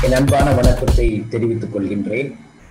என் அன்பான வணக்கத்தை தெரிவித்துக் கொள்கின்றேன்.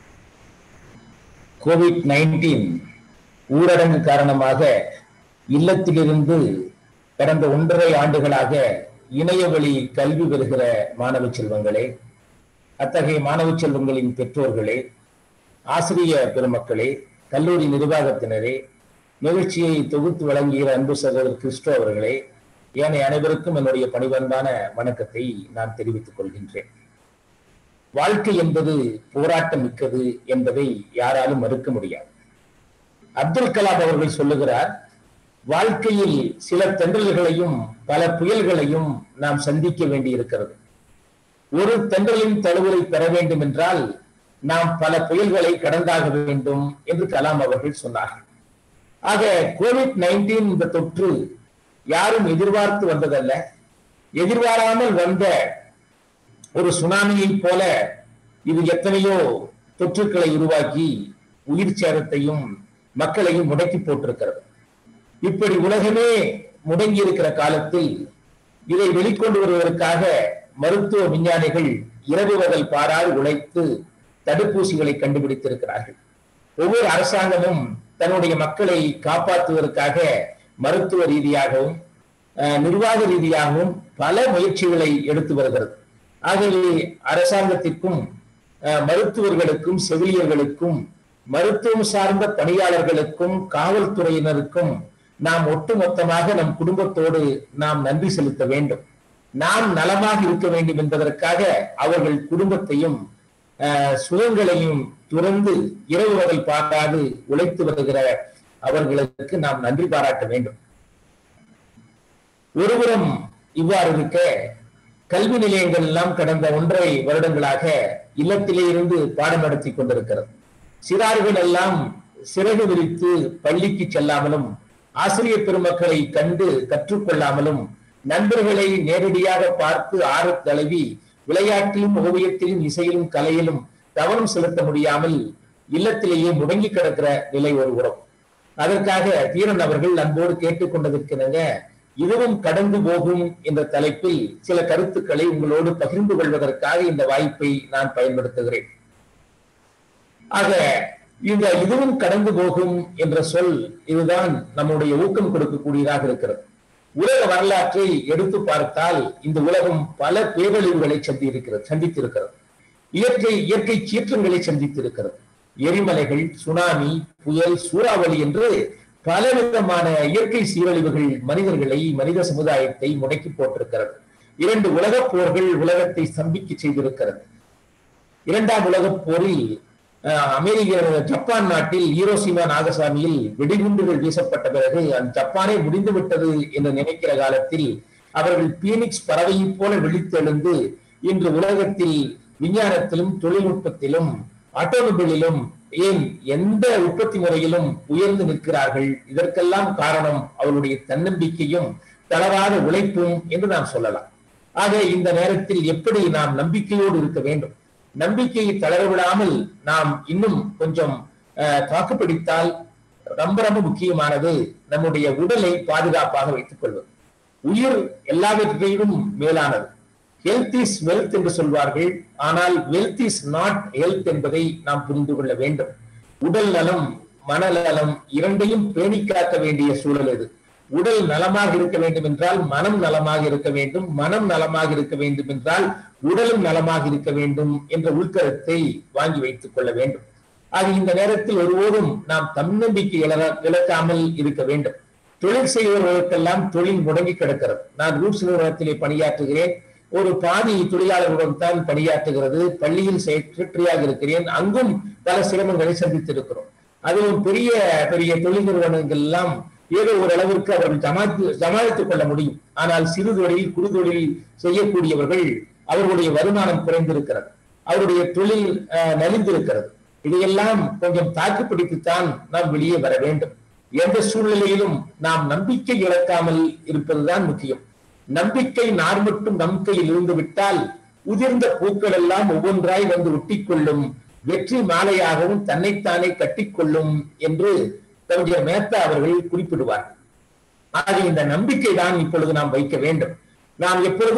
கோவிட்-19 ஊரடங்கு காரணமாக இல்லத்திலிருந்து கடந்த 1.5 ஆண்டுகளாக இணையவழி கல்வி பெறுகிற மாணவ செல்வங்களே, அத்தகைய மாணவ செல்வங்களின் பெற்றோர்களே, ஆசிரியர் பெருமக்களே, கல்லூரி நிர்வாகத்தினரே, நிகழ்ச்சியை தொகுத்து வழங்குகிற அன்பு சகோதரர் கிறிஸ்டோ அவர்களே, ஏனைய அனைவருக்கும் என்னுடைய பணிவன்பான வணக்கத்தை நான் தெரிவித்துக் கொள்கின்றேன். வாழ்க்கை என்பது போராட்டம் மிக்கது என்பதை யாராலும் மறுக்க முடியாது. அப்துல் கலாம் அவர்கள் சொல்லுகிறார், வாழ்க்கையில் சில தென்றல்களையும் பல புயல்களையும் நாம் சந்திக்க வேண்டி இருக்கிறது. ஒரு தென்றலின் தழுவலை பெற வேண்டும் என்றால் நாம் பல புயல்களை கடந்தாக வேண்டும் என்று கலாம் அவர்கள் சொன்னார்கள். ஆக கோவிட்-19 இந்த தொற்று யாரும் எதிர்பார்த்து வந்ததல்ல. எதிர்பாராமல் வந்த ஒரு சுனாமியை போல இது எத்தனையோ தொற்றுக்களை உருவாக்கி உயிர் சேதத்தையும் மக்களையும் முடக்கி போட்டிருக்கிறது. இப்படி உலகமே முடங்கி இருக்கிற காலத்தில் இதை வெளிக்கொண்டு வருவதற்காக மருத்துவ விஞ்ஞானிகள் இரவு பகல் பாராது உழைத்து தடுப்பூசிகளை கண்டுபிடித்திருக்கிறார்கள். ஒவ்வொரு அரசாங்கமும் தன்னுடைய மக்களை காப்பாற்றுவதற்காக மருத்துவ ரீதியாகவும் நிர்வாக ரீதியாகவும் பல முயற்சிகளை எடுத்து வருகிறது. ஆகவே அரசாங்கத்திற்கும் மருத்துவர்களுக்கும் செவிலியர்களுக்கும் மருத்துவம் சார்ந்த பணியாளர்களுக்கும் காவல்துறையினருக்கும் நாம் ஒட்டுமொத்தமாக நம் குடும்பத்தோடு நாம் நன்றி செலுத்த வேண்டும். நாம் நலமாக இருக்க வேண்டும் என்பதற்காக அவர்கள் குடும்பத்தையும் சுகங்களையும் துறந்து இரவு பகல் பாராது உழைத்து வருகிற அவர்களுக்கு நாம் நன்றி பாராட்ட வேண்டும். ஒருபுறம் இவ்வாறு இருக்க, கல்வி நிலையங்கள் எல்லாம் கடந்த 1.5 வருடங்களாக இல்லத்திலே இருந்து பாடம் நடத்தி கொண்டிருக்கிறது. சிறார்கள் எல்லாம் சிறகு விரித்து பள்ளிக்கு செல்லாமலும் ஆசிரியர் பெருமக்களை கண்டு கற்றுக்கொள்ளாமலும் நண்பர்களை நேரடியாக பார்த்து ஆர்வத் தழுவி விளையாட்டிலும் ஓவியத்திலும் இசையிலும் கலையிலும் கவனம் செலுத்த முடியாமல் இல்லத்திலேயே முடங்கி கிடக்கிற நிலை ஒருபுறம். அதற்காக தீரன் அவர்கள் அன்போடு கேட்டுக்கொண்டதற்கிணங்க இதுவும் கடந்து போகும் என்ற தலைப்பில் சில கருத்துக்களை உங்களோடு பகிர்ந்து கொள்வதற்காக இந்த வாய்ப்பை நான் பயன்படுத்துகிறேன். ஆக இந்த இதுவும் கடந்து போகும் என்ற சொல் இதுதான் நம்முடைய ஊக்கம் கொடுக்கக்கூடியதாக இருக்கிறது. உலக வரலாற்றை எடுத்து பார்த்தால் இந்த உலகம் பல பேரழிவுகளை சந்தித்திருக்கிறது. இயற்கை சீற்றங்களை சந்தித்திருக்கிறது. எரிமலைகள், சுனாமி, புயல், சூறாவளி என்று பலவிதமான இயற்கை சீரழிவுகள் மனித சமுதாயத்தை முடக்கி போட்டிருக்கிறது. 2 உலகப் போர்கள் உலகத்தை ஸ்தம்பிக்க செய்திருக்கிறது. 2ஆம் உலகப் போரில் ஜப்பான் நாட்டில் ஹீரோஷிமா நாகசாமியில் வெடிகுண்டுகள் வீசப்பட்ட பிறகு அந்த ஜப்பானே முடிந்து விட்டது என்று நினைக்கிற காலத்தில் அவர்கள் பீனிக்ஸ் பறவையை போல விழித்தெழுந்து இன்று உலகத்தில் விஞ்ஞானத்திலும் தொழில்நுட்பத்திலும் ஆட்டோமொபைலிலும் ஏன் எந்த உற்பத்தி முறையிலும் உயர்ந்து நிற்கிறார்கள். இதற்கெல்லாம் காரணம் அவருடைய தன்னம்பிக்கையும் தளராத உழைப்பும் என்று நாம் சொல்லலாம். ஆக இந்த நேரத்தில் எப்படி நாம் நம்பிக்கையோடு இருக்க வேண்டும், நம்பிக்கையை தளரவிடாமல் நாம் இன்னும் கொஞ்சம் தாக்குப்பிடித்தால் ரொம்ப ரொம்ப முக்கியமானது நம்முடைய உடலை பாதுகாப்பாக வைத்துக் கொள்வது. உயிர் எல்லாவற்றையும் மேலானது. ஹெல்த் இஸ் வெல்த் என்று சொல்வார்கள். ஆனால் வெல்த் இஸ் நாட் ஹெல்த் என்பதை நாம் புரிந்து கொள்ள வேண்டும். உடல் நலம் மனநலம் இரண்டையும் பேணி காக்க வேண்டிய சூழல் இது. உடல் நலமாக இருக்க வேண்டும் என்றால் மனம் நலமாக இருக்க வேண்டும், மனம் நலமாக இருக்க வேண்டும் என்றால் உடலும் நலமாக இருக்க வேண்டும் என்ற உள்கருத்தை வாங்கி வைத்துக் கொள்ள வேண்டும். ஆக இந்த நேரத்தில் ஒருபோதும் நாம் தன்னம்பிக்கை இழக்காமல் இருக்க வேண்டும். தொழில் செய்வதற்கெல்லாம் தொழில் முடங்கி கிடக்கிறது. நான் ரூட்ஸ் நிறுவனத்திலே பணியாற்றுகிறேன். ஒரு பாதி தொழிலாளர்களுடன் தான் பணியாற்றுகிறது. பள்ளியில் செக்ரட்டரியாக இருக்கிறேன். அங்கும் பல சிரமங்களை சந்தித்திருக்கிறோம். அதுவும் பெரிய பெரிய தொழில் நிறுவனங்கள் எல்லாம் ஏதோ ஒரு அளவிற்கு அவர்கள் சமாளித்துக் கொள்ள முடியும். ஆனால் சிறு தொழில் குறு தொழில் செய்யக்கூடியவர்கள் அவர்களுடைய வருமானம் குறைந்திருக்கிறது, அவருடைய தொழில் நலிந்திருக்கிறது. இதையெல்லாம் கொஞ்சம் தாக்கு பிடித்துத்தான் நாம் வெளியே வர வேண்டும். எந்த சூழ்நிலையிலும் நாம் நம்பிக்கை இழக்காமல் இருப்பதுதான் முக்கியம். நம்பிக்கை நார் மட்டும் நம் கையில் இருந்து விட்டால் உதிர்ந்த பூக்கள் எல்லாம் ஒவ்வொன்றாய் வந்து ஒட்டிக்கொள்ளும், வெற்றி மாலையாகவும் தன்னைத்தானே கட்டிக்கொள்ளும் என்று கவிஞர் மேத்தா அவர்கள் குறிப்பிடுவார்கள். ஆக இந்த நம்பிக்கை தான் இப்பொழுது நாம் வைக்க வேண்டும். நாம் எப்பொழுதும்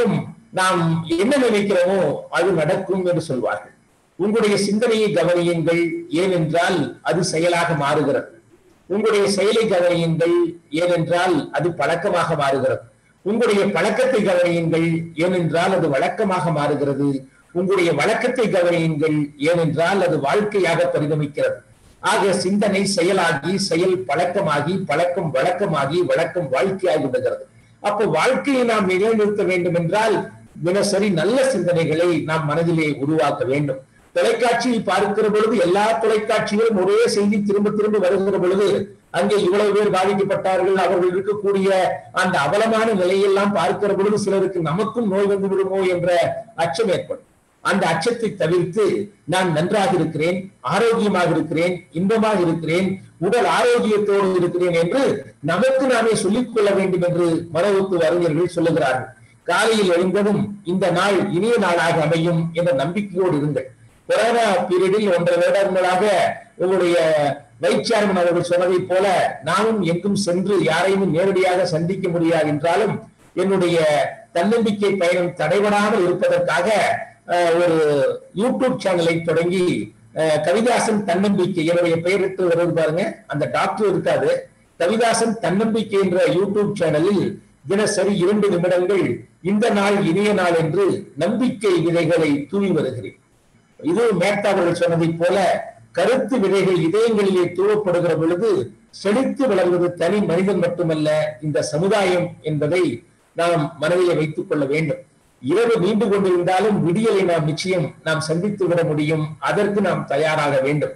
நாம் என்ன நினைக்கிறோமோ அது நடக்கும் என்று சொல்வார்கள். உங்களுடைய சிந்தனையை கவனியுங்கள், ஏனென்றால் அது செயலாக மாறுகிறது. உங்களுடைய செயலை கவனியுங்கள், ஏனென்றால் அது பழக்கமாக மாறுகிறது. உங்களுடைய பழக்கத்தை கவனியுங்கள், ஏனென்றால் அது வழக்கமாக மாறுகிறது. உங்களுடைய வழக்கத்தை கவனியுங்கள், ஏனென்றால் அது வாழ்க்கையாக பரிணமிக்கிறது. ஆக சிந்தனை செயலாகி, செயல் பழக்கமாகி, பழக்கம் வழக்கமாகி, வழக்கம் வாழ்க்கையாகி விடுகிறது. அப்போ வாழ்க்கையை நாம் நிலைநிறுத்த வேண்டும் என்றால் தினசரி நல்ல சிந்தனைகளை நாம் மனதிலே உருவாக்க வேண்டும். தொலைக்காட்சியில் பார்க்கிற பொழுது எல்லா தொலைக்காட்சிகளும் ஒரே செய்தி திரும்ப திரும்ப வருகிற பொழுது அங்கே இவ்வளவு பேர் பாதிக்கப்பட்டார்கள், அவர்கள் இருக்கக்கூடிய அந்த அவலமான நிலையெல்லாம் பார்க்கிற பொழுது சிலருக்கு நமக்கும் நோய் வந்து விடுமோ என்ற அச்சம் ஏற்படும். அந்த அச்சத்தை தவிர்த்து நான் நன்றாக இருக்கிறேன், ஆரோக்கியமாக இருக்கிறேன், இன்பமாக இருக்கிறேன், உடல் ஆரோக்கியத்தோடு இருக்கிறேன் என்று நமக்கு நாமே சொல்லிக் கொள்ள வேண்டும் என்று மருத்துவ அறிஞர்கள் சொல்லுகிறார்கள். காலையில் எழுந்ததும் இந்த நாள் இனிய நாளாக அமையும் என்ற நம்பிக்கையோடு இருங்கள். கொரோனா பீரியடில் 1.5 வருடங்களாக உங்களுடைய வைஸ் சேர்மன் அவர்கள் சொன்னதை போல நானும் எங்கும் சென்று யாரையும் நேரடியாக சந்திக்க முடியாது என்றாலும் என்னுடைய தன்னம்பிக்கை பயணம் தடைபடாமல் இருப்பதற்காக ஒரு யூடியூப் சேனலை தொடங்கி கவிதாசன் தன்னம்பிக்கை என்னுடைய பெயரிட்டு வருவது பாருங்க, அந்த டாக்டர் இருக்காது, கவிதாசன் தன்னம்பிக்கை என்ற யூடியூப் சேனலில் தினசரி 2 நிமிடங்கள் இந்த நாள் இனிய நாள் என்று நம்பிக்கை விதைகளை தூவி வருகிறேன். இது மேத்தா அவர்கள் சொன்னதை போல கருத்து விதைகள் இதயங்களிலே தூவப்படுகிற பொழுது செழித்து வளர்வது தனி மனிதன் மட்டுமல்ல, இந்த சமுதாயம் என்பதை நாம் மனதிலே வைத்துக் கொள்ள வேண்டும். இரவு நீண்டு கொண்டிருந்தாலும் விடியலை நிச்சயம் நாம் சந்தித்து விட முடியும். அதற்கு நாம் தயாராக வேண்டும்.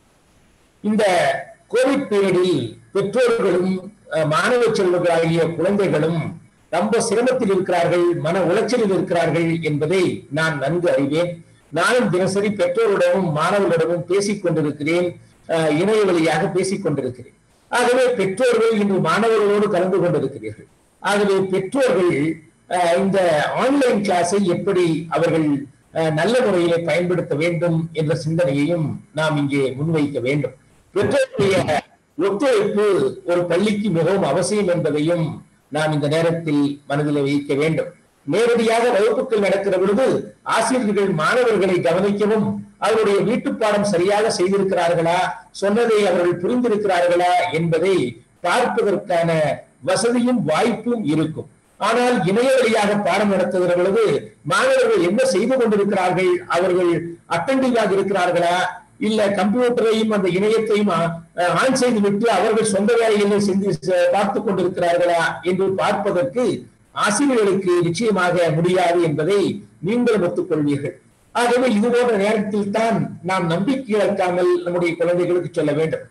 இந்த கோவிட் பீரியடில் பெற்றோர்களும் மாணவ செல்வர்களாகிய குழந்தைகளும் ரொம்ப சிரமத்தில் இருக்கிறார்கள், மன உளைச்சலில் இருக்கிறார்கள் என்பதை நான் நன்கு அறிவேன். நானும் தினசரி பெற்றோரிடமும் மாணவர்களிடமும் பேசிக் கொண்டிருக்கிறேன், இணைய வழியாக பேசிக் கொண்டிருக்கிறேன். ஆகவே பெற்றோர்கள் இன்று மாணவர்களோடு கலந்து கொண்டிருக்கிறீர்கள். ஆகவே பெற்றோர்கள் இந்த ஆன்லைன் கிளாஸை எப்படி அவர்கள் நல்ல முறையிலே பயன்படுத்த வேண்டும் என்ற சிந்தனையையும் நாம் இங்கே முன்வைக்க வேண்டும். பெற்றோருடைய ஒத்துழைப்பு ஒரு பள்ளிக்கு மிகவும் அவசியம் என்பதையும் நாம் இந்த நேரத்தில் மனதில் வைக்க வேண்டும். நேரடியாக வகுப்புகள் நடக்கிற பொழுது ஆசிரியர்கள் மாணவர்களை கவனிக்கவும், அவருடைய வீட்டு பாடம் சரியாக செய்திருக்கிறார்களா, சொன்னதை அவர்கள் புரிந்திருக்கிறார்களா என்பதை பார்ப்பதற்கான வசதியும் வாய்ப்பும் இருக்கும். ஆனால் இணைய வழியாக பாடம் நடத்துகிற பொழுது மாணவர்கள் என்ன செய்து கொண்டிருக்கிறார்கள், அவர்கள் அட்டென்டிவாக இருக்கிறார்களா, இல்ல கம்ப்யூட்டரையும் அந்த இணையத்தையும் ஆன் செய்து விட்டு அவர்கள் சொந்த வேலைகளை செஞ்சு பார்த்து கொண்டிருக்கிறார்களா என்று பார்ப்பதற்கு ஆசிரியர்களுக்கு நிச்சயமாக முடியாது என்பதை நீங்கள் ஒத்துக்கொள்வீர்கள். ஆகவே இது போன்ற நேரத்தில் தான் நாம் நம்பிக்கை இழக்காமல் நம்முடைய குழந்தைகளுக்கு சொல்ல வேண்டும்.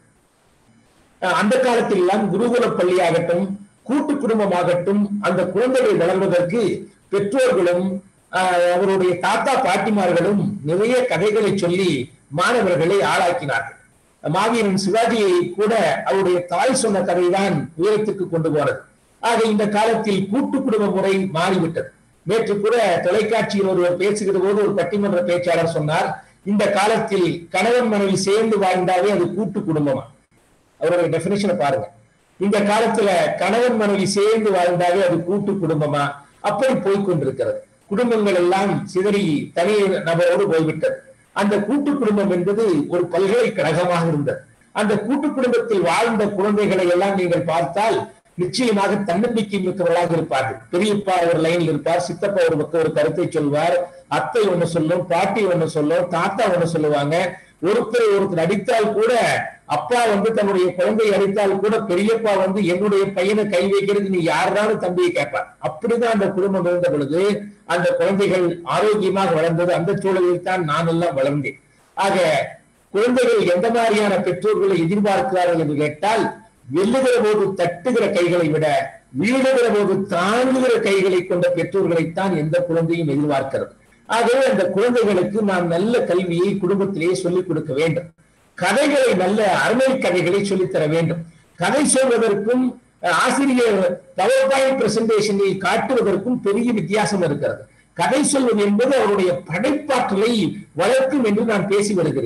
அந்த காலத்தில் எல்லாம் குருகுல பள்ளியாகட்டும், கூட்டு குடும்பமாகட்டும், அந்த குழந்தைகள் வளர்வதற்கு பெற்றோர்களும் அவருடைய தாத்தா பாட்டிமார்களும் நிறைய கதைகளை சொல்லி மாணவர்களை ஆளாக்கினார்கள். மாவீரன் சிவாஜியை கூட அவருடைய தாய் சொன்ன கதைதான் உயரத்துக்கு கொண்டு போனது. ஆக இந்த காலத்தில் கூட்டு குடும்ப முறை மாறிவிட்டது. நேற்று கூட தொலைக்காட்சியில் ஒருவர் பேசுகிற போது ஒரு பட்டிமன்ற பேச்சாளர் சொன்னார், இந்த காலத்தில் கணவன் மனைவி சேர்ந்து வாழ்ந்தாவே அது கூட்டு குடும்பமா? அவருடைய டெபினிஷனை பாருங்க. இந்த காலத்துல கணவன் மனைவி சேர்ந்து வாழ்ந்தாவே அது கூட்டு குடும்பமா? அப்படி போய்கொண்டிருக்கிறது. குடும்பங்கள் எல்லாம் சிதறி தனி நபரோடு போய்விட்டது. அந்த கூட்டு குடும்பம் என்பது ஒரு பல்கலைக்கழகமாக இருந்தது. அந்த கூட்டு குடும்பத்தில் வாழ்ந்த குழந்தைகளை எல்லாம் நீங்கள் பார்த்தால் நிச்சயமாக தன்னம்பிக்கை மிக்கவர்களாக இருப்பார்கள். பெரியப்பா ஒரு லைன்ல இருப்பார், சித்தப்பா ஒரு பக்கம் ஒரு கருத்தை சொல்வார், அத்தை ஒண்ணு சொல்லும், பாட்டி ஒண்ணு சொல்லும், தாத்தா ஒண்ணு சொல்லுவாங்க. ஒருத்தர் அடித்தால் கூட, அப்பா தன்னுடைய குழந்தையை அடித்தால் கூட பெரியப்பா என்னுடைய பையனை கை வைக்கிறது நீ யாராலும் தம்பியை கேட்பார். அப்படிதான் அந்த குடும்பம் இருந்த பொழுது அந்த குழந்தைகள் ஆரோக்கியமாக வளர்ந்தது. அந்த சூழலில் தான் நான் எல்லாம் வளர்ந்தேன். ஆக குழந்தைகள் எந்த மாதிரியான பெற்றோர்களை எதிர்பார்க்கிறார்கள் என்று கேட்டால், வெல்லுகிற போது தட்டுகிற கைகளை விட வீழுகிற போது தாங்குகிற கைகளை கொண்ட பெற்றோர்களைத்தான் எந்த குழந்தையும் எதிர்பார்க்கிறது. ஆகவே அந்த குழந்தைகளுக்கு நாம் நல்ல கல்வியை குடும்பத்திலேயே சொல்லிக் கொடுக்க வேண்டும். கதைகளை, நல்ல அருமை கதைகளை சொல்லித்தர வேண்டும். கதை சொல்வதற்கும் ஆசிரியர் பவர் பாயிண்ட் பிரசன்டேஷனில் காட்டுவதற்கும் பெரிய வித்தியாசம் இருக்கிறது. கதை சொல்வது என்பது அவருடைய படைப்பாற்றலை வளர்க்கும் என்று நான் பேசி வருகிறேன்.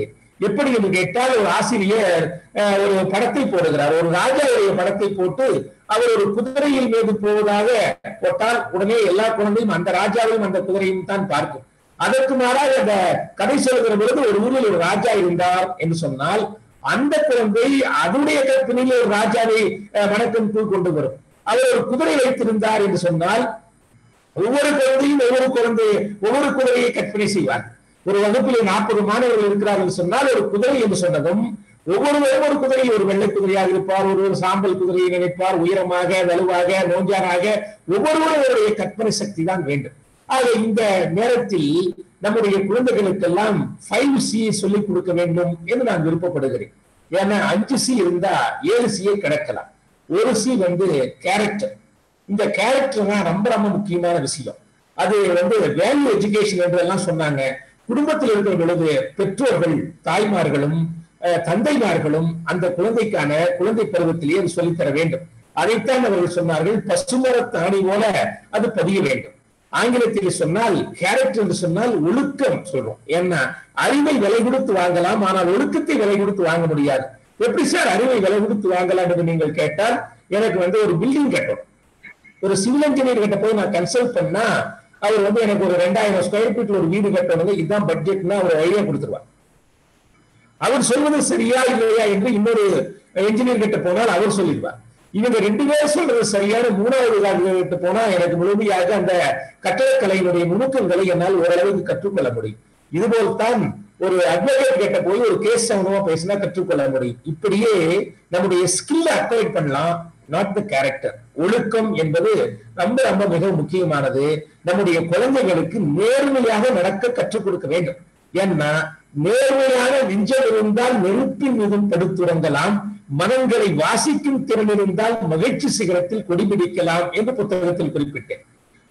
எப்படி என்று கேட்டால், ஒரு ஆசிரியர் ஒரு படத்தை போடுகிறார், ஒரு ராஜாவுடைய படத்தை போட்டு அவர் ஒரு குதிரையில் மீது போவதாக போட்டால் உடனே எல்லா குழந்தையும் அந்த ராஜாவையும் அந்த குதிரையும் தான் பார்க்கும். அதற்கு மாறாக அந்த கதை சொல்கிற பொழுது ஒரு ஊரில் ஒரு ராஜா இருந்தார் என்று சொன்னால் அந்த குழந்தை அதனுடைய கற்பனையில் ஒரு ராஜாவை வணக்கத்துக்கு கொண்டு வரும். அவர் ஒரு குதிரை வைத்திருந்தார் என்று சொன்னால் ஒவ்வொரு குழந்தையும் ஒவ்வொரு குதிரையை கற்பனை செய்வார். ஒரு வகுப்பிலே 40 மாணவர்கள் இருக்கிறார்கள் சொன்னால் ஒரு குதிரை என்று சொன்னதும் ஒவ்வொரு குதிரை ஒரு வெள்ளை குதிரையாக இருப்பார், ஒரு சாம்பல் குதிரையை நினைப்பார், உயரமாக, வலுவாக, நோஞ்சாராக, ஒவ்வொருவருடைய கற்பனை சக்தி தான் வேண்டும். ஆக இந்த நேரத்தில் நம்முடைய குழந்தைகளுக்கெல்லாம் 5C சொல்லிக் கொடுக்க வேண்டும் என்று நான் விருப்பப்படுகிறேன். ஏன்னா 5C இருந்தா 7C கிடக்கலாம். 1C character. இந்த கேரக்டர் தான் ரொம்ப ரொம்ப முக்கியமான விஷயம். அது வேல்யூ எஜுகேஷன் என்று எல்லாம் சொன்னாங்க. குடும்பத்தில் இருக்கிற பொழுது பெற்றோர்கள், தாய்மார்களும் தந்தைமார்களும் அந்த குழந்தைக்கான குழந்தை பருவத்திலேயே அது சொல்லித்தர வேண்டும். அதைத்தான் அவர்கள் சொன்னார்கள், பசுமரத்தாணி போல அது பதிய வேண்டும். ஆங்கிலத்தில் சொன்னால் கேரக்டர் என்று சொன்னால் ஒழுக்கம் சொல்றோம். ஏன்னா அறிவை விலை கொடுத்து வாங்கலாம், ஆனால் ஒழுக்கத்தை விலை கொடுத்து வாங்க முடியாது. எப்படி சார் அறிவை விலை கொடுத்து வாங்கலாம் என்று நீங்கள் கேட்டால், எனக்கு ஒரு பில்டிங் கட்டணும், ஒரு சிவில் இன்ஜினியர் கிட்ட போய் நான் கன்சல்ட் பண்ணா அவர் எனக்கு ஒரு 2000 ஸ்கொயர் ஃபீட்ல ஒரு வீடு கட்டணும், இதுதான் பட்ஜெட்னா அவர் ஐடியா கொடுத்துருவார். அவர் சொல்வது சரியா இல்லையா என்று இன்னொரு என்ஜினியர் கிட்ட போனால் அவர் சொல்லிடுவார். இவங்க 2 பேர் சொல்றது சரியான 3வது கிட்ட போனா எனக்கு முழுமையாக அந்த கட்டடக்கலையினுடைய நுணுக்கங்களை என்னால் ஓரளவுக்கு கற்றுக்கொள்ள முடியும். இதுபோல்தான் ஒரு அட்வொகேட் கிட்ட போய் ஒரு கேஸ் சம்பந்தமா பேசினா கற்றுக்கொள்ள முடியும். இப்படியே நம்முடைய ஸ்கில் அக்வைர் பண்ணலாம், நாட் த கேரக்டர். ஒழுக்கம் என்பது ரொம்ப ரொம்ப மிக முக்கியமானது. நம்முடைய குழந்தைகளுக்கு நேர்மையாக நடக்க கற்றுக் கொடுக்க வேண்டும். ஏன்னா நேர்மையான நெஞ்சம் இருந்தால் நெருப்பின் மீதும் படுத்துறங்கலாம், மனங்களை வாசிக்கும் திறன் இருந்தால் மகிழ்ச்சி சிகரத்தில் கொடிபிடிக்கலாம் என்று புத்தகத்தில் குறிப்பிட்டேன்.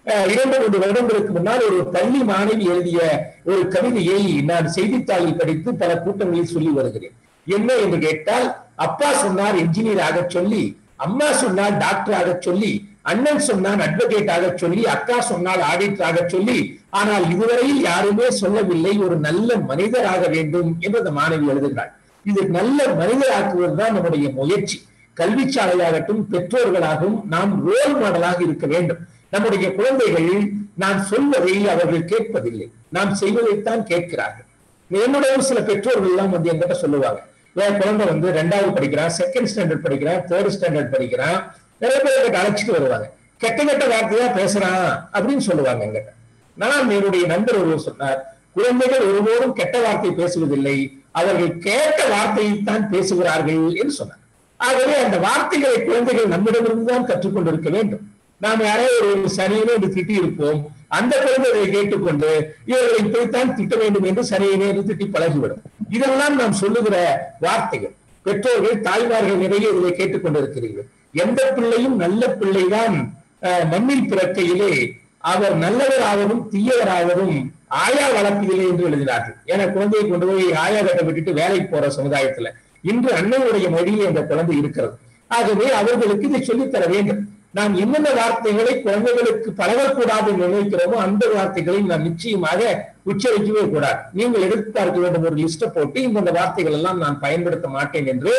2-3 வருடங்களுக்கு முன்னால் ஒரு பள்ளி மாணவி எழுதிய ஒரு கவிதையை நான் செய்தித்தாளில் படித்து பல கூட்டங்களில் சொல்லி வருகிறேன். என்ன என்று கேட்டால், அப்பா சொன்னார் என்ஜினியர் ஆக சொல்லி, அம்மா சொன்னால் டாக்டர் ஆக சொல்லி, அண்ணன் சொன்னான் அட்வொகேட் ஆக சொல்லி, அக்கா சொன்னால் ஆடிட்டர் ஆக சொல்லி, ஆனால் இதுவரையில் யாருமே சொல்லவில்லை ஒரு நல்ல மனிதராக வேண்டும் என்று அந்த மாணவி எழுதுகிறாள். இது நல்ல மனிதராக்குவதுதான் நம்முடைய முயற்சி. கல்வி சாலையாகட்டும், பெற்றோர்களாகவும் நாம் ரோல் மாடலாக இருக்க வேண்டும். நம்முடைய குழந்தைகள் நாம் சொல்வதை அவர்கள் கேட்பதில்லை, நாம் செய்வதைத்தான் கேட்கிறார்கள். என்னுடைய சில பெற்றோர்கள் எல்லாம் என்கிட்ட சொல்லுவாங்க, என் குழந்தை 2வது படிக்கிறான், 2nd ஸ்டாண்டர்ட் படிக்கிறான், 3rd ஸ்டாண்டர்ட் படிக்கிறான், நிறைய பேர் அழைச்சிட்டு வருவாங்க, கெட்ட வார்த்தையா பேசுறான் அப்படின்னு சொல்லுவாங்க என்கிட்ட. நான் என்னுடைய நண்பர் ஒருவர் சொன்னார், குழந்தைகள் ஒருபோதும் கெட்ட வார்த்தை பேசுவதில்லை, அவர்கள் கேட்ட வார்த்தையை தான் பேசுகிறார்கள் என்று சொன்னார். ஆகவே அந்த வார்த்தைகளை குழந்தைகள் நம்மிடமிருந்து தான் கற்றுக்கொண்டிருக்க வேண்டும். நாம் யாராவது ஒரு சனியனே என்று திட்டி இருப்போம், அந்த குழந்தைகளை கேட்டுக்கொண்டு இவர்களை இப்படித்தான் திட்ட வேண்டும் என்று சனியனே என்று திட்டி பழகிவிடும். இதெல்லாம் நாம் சொல்லுகிற வார்த்தைகள். பெற்றோர்கள், தாய்மார்கள் நிறைய இதை கேட்டுக்கொண்டிருக்கிறீர்கள். எந்த பிள்ளையும் நல்ல பிள்ளைதான் மண்ணில் பிறக்கையிலே அவர் நல்லவராகவும் தீயவராகவும் ஆயா வளர்ப்பதில்லை என்று எழுதினார்கள். ஏன்னா குழந்தையை கொண்டு போய் ஆயா கட்ட விட்டுட்டு வேலைக்கு போற சமுதாயத்துல இன்று அன்னையுடைய மொழியே அந்த குழந்தை இருக்கிறது. ஆகவே அவர்களுக்கு இதை சொல்லித்தர வேண்டும். நாம் என்னென்ன வார்த்தைகளை குழந்தைகளுக்கு பழகக்கூடாது என்று நினைக்கிறோமோ அந்த வார்த்தைகளை நாம் நிச்சயமாக உச்சரிக்கவே கூடாது. நீங்கள் எடுத்து பார்க்க வேண்டும் ஒரு லிஸ்ட போட்டு இந்த வார்த்தைகள் எல்லாம் நான் பயன்படுத்த மாட்டேன் என்று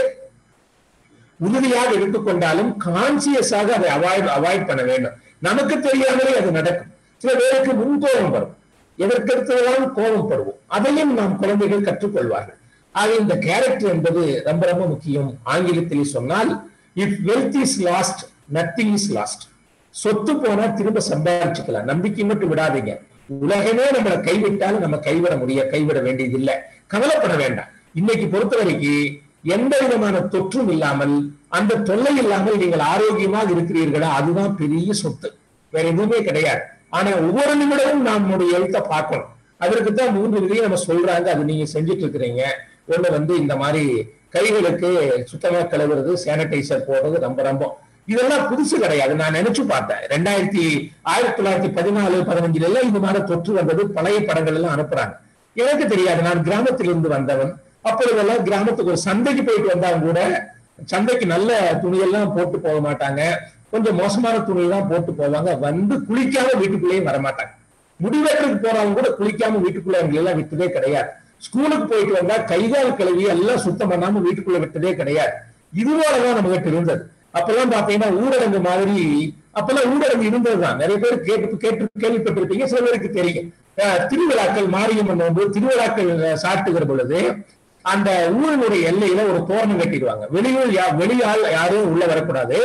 உறுதியாக எடுத்துக்கொண்டாலும் கான்சியஸாக அதை அவாய்ட் பண்ண வேண்டும். நமக்கு தெரியாமலே அது நடக்கும். சில பேருக்கு முன்கோபம் வரும், எதற்கெடுத்ததெல்லாம் கோபம் படுவோம், அதையும் நாம் குழந்தைகள் கற்றுக்கொள்வார்கள். ஆக இந்த கேரக்டர் என்பது ரொம்ப ரொம்ப முக்கியம். ஆங்கிலத்தில் சொன்னால், if wealth is lost nothing is lost. சொத்து போனா திரும்ப சம்பாதிச்சுக்கலாம், நம்பிக்கை மட்டும் விடாதீங்க. உலகமே நம்மளை கைவிட்டாலும் நம்ம கைவிட வேண்டியது இல்லை, கவலைப்பட வேண்டாம். இன்னைக்கு பொறுத்த வரைக்கும் எந்த விதமான தொற்றும் இல்லாமல், அந்த தொல்லை இல்லாமல் நீங்கள் ஆரோக்கியமாக இருக்கிறீர்களா, அதுதான் பெரிய சொத்து, வேற எதுவுமே கிடையாது. ஆனா ஒவ்வொரு நிமிடமும் நம்முடைய எழுத்தை பார்க்கணும். அதற்குத்தான் 3 விதியை நம்ம சொல்றாங்க, அது நீங்க செஞ்சுட்டு இருக்கிறீங்க. ஒண்ணு இந்த மாதிரி கைகளுக்கு சுத்தமா கழுவுறது, சானிடைசர் போடுறது, ரொம்ப ரொம்ப இதெல்லாம் புதுசு கிடையாது. நான் நினைச்சு பார்த்தேன், 1914-15 எல்லாம் இந்த மாதிரி தொற்று வந்தது. பழைய படங்கள் எல்லாம் அனுப்புறாங்க, எனக்கு தெரியாது. நான் கிராமத்திலிருந்து வந்தவன். அப்பொழுதெல்லாம் கிராமத்துக்கு ஒரு சந்தைக்கு போயிட்டு வந்தாங்க கூட, சந்தைக்கு நல்ல துணியெல்லாம் போட்டு போக மாட்டாங்க, கொஞ்சம் மோசமான துணியெல்லாம் போட்டு போவாங்க. வந்து குளிக்காம வீட்டுக்குள்ளேயும் வரமாட்டாங்க. முடிவெட்டுக்கு போறவங்க கூட குளிக்காம வீட்டுக்குள்ள அவங்க எல்லாம் விட்டதே கிடையாது. ஸ்கூலுக்கு போயிட்டு வந்தா கைகால் கழுவி எல்லாம் சுத்தம் பண்ணாம வீட்டுக்குள்ள விட்டதே கிடையாது. இதுபோலதான் நம்ம கிட்ட இருந்தது. அப்பெல்லாம் பாத்தீங்கன்னா ஊரடங்கு மாதிரி, அப்பெல்லாம் ஊரடங்கு இருந்ததுதான். நிறைய பேர் கேள்விப்பட்டிருப்பீங்க, சில பேருக்கு தெரியும். திருவிழாக்கள், மாரியம்மன் நோன்பு திருவிழாக்கள் சாட்டுகிற பொழுது அந்த ஊரினுடைய எல்லையில ஒரு தோரணம் கட்டிடுவாங்க. வெளியால் யாரும் உள்ள வரக்கூடாது,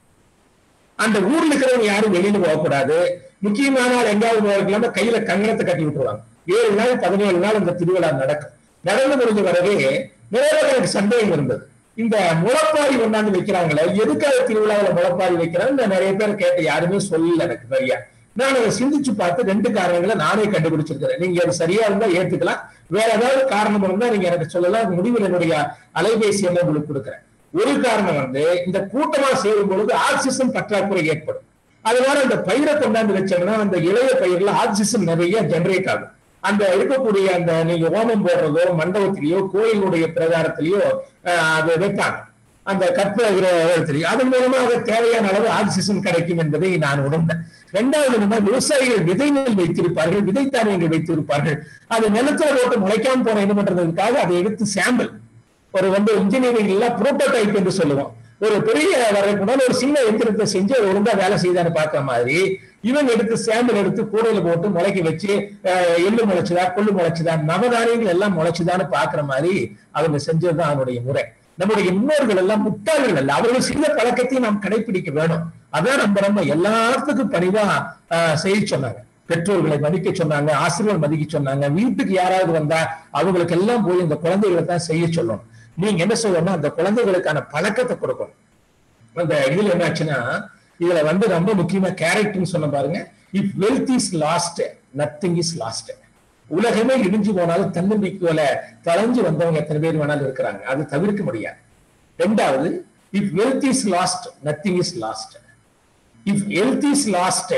அந்த ஊர்ல இருக்கிறவங்க யாரும் வெளியில போகக்கூடாது. முக்கியமான ஆள் எங்காவது போகலாம், கையில கங்கணத்தை கட்டி விட்டுருவாங்க. 7 நாள் 17 நாள் அந்த திருவிழா நடக்கும். நடந்து முடிஞ்ச வரவே நிறைய எனக்கு சந்தேகம் இருந்தது. இந்த முளைப்பாரி கொண்டாந்து வைக்கிறாங்களே, எதுக்காக திருவிழாவில் முளைப்பாரி வைக்கிறாங்க நிறைய பேர் கேட்ட, யாருமே சொல்லல எனக்கு சரியா. நான் அதை சிந்திச்சு பார்த்து 2 காரணங்களை நானே கண்டுபிடிச்சிருக்கிறேன். நீங்க அது சரியா இருந்தா ஏத்துக்கலாம், வேற ஏதாவது காரணம் இருந்தா நீங்க எனக்கு சொல்லலாம். முடிவில் என்னுடைய அலைபேசி எல்லாம் உங்களுக்கு கொடுக்குறேன். ஒரு காரணம் இந்த கூட்டமா சேரும் பொழுது ஆக்சிஜன் பற்றாக்குறை ஏற்படும். அதனால அந்த பயிரை கொண்டாந்து வச்சோம்னா அந்த இளைய பயிர்ல ஆக்சிஜன் நிறைய ஜெனரேட் ஆகும். அந்த இருக்கக்கூடிய அந்த நீங்க ஹோமம் போடுறதோ மண்டபத்திலேயோ கோயிலுடைய பிரகாரத்திலேயோ அதை வைப்பாங்க, அந்த கற்பகிரகத்திலேயோ. அதன் மூலமாக தேவையான அளவு ஆக்சிஜன் கிடைக்கும் என்பதை நான் உணர்ந்தேன். 2வது விவசாயிகள் விதை நெல் வைத்திருப்பார்கள், விதைத்தானியங்கள் வைத்திருப்பார்கள். அது நிலத்துல போட்டு முளைக்காம போன என்ன பண்றதுக்காக அதை எடுத்து சாம்பிள், ஒரு இன்ஜினியரிங் எல்லாம் புரோட்டோடைப் என்று சொல்லுவோம், ஒரு பெரிய வரக்கூடாது ஒரு சின்ன எந்திரத்தை செஞ்சு ஒழுங்கா வேலை செய்தான்னு பார்க்கிற மாதிரி இவங்க எடுத்து சாம்பிள் எடுத்து கூடையில போட்டு முளைக்க வச்சு எள்ளு முளைச்சுதா கொள்ளு முளைச்சுதா நவதானியங்கள் எல்லாம் முளைச்சுதான்னு பாக்குற மாதிரி அவங்க செஞ்சதுதான் அவனுடைய முறை. நம்முடைய முன்னோர்கள் எல்லாம் முட்டாள்கள் அல்ல, அவர்கள் செய்த பழக்கத்தையும் நாம் கடைபிடிக்க வேணும். அதான் நம்ம எல்லாத்துக்கும் பணிவா செய்ய சொன்னாங்க. பெற்றோர்களை மதிக்க சொன்னாங்க, ஆசிரியர்கள் மதிக்க சொன்னாங்க. வீட்டுக்கு யாராவது வந்தா அவங்களுக்கு எல்லாம் போய் இந்த குழந்தைகளை தான் செய்ய சொல்லணும். நீங்க என்ன சொல்லணும், அந்த குழந்தைகளுக்கான பழக்கத்தை கொடுக்கணும். அந்த இதுல என்ன ஆச்சுன்னா, இதுல ரொம்ப முக்கியமா கேரக்டர்னு சொன்ன பாருங்க. If wealth is lost nothing is lost. உலகமே இடிஞ்சு போனாலும் தன்னம்பிக்கையில தளைஞ்சு வந்தவங்க எத்தனை பேர் வேணாலும் இருக்கிறாங்க, அது தவிர்க்க முடியாது. 2வது, if wealth is lost nothing is lost. If health is lost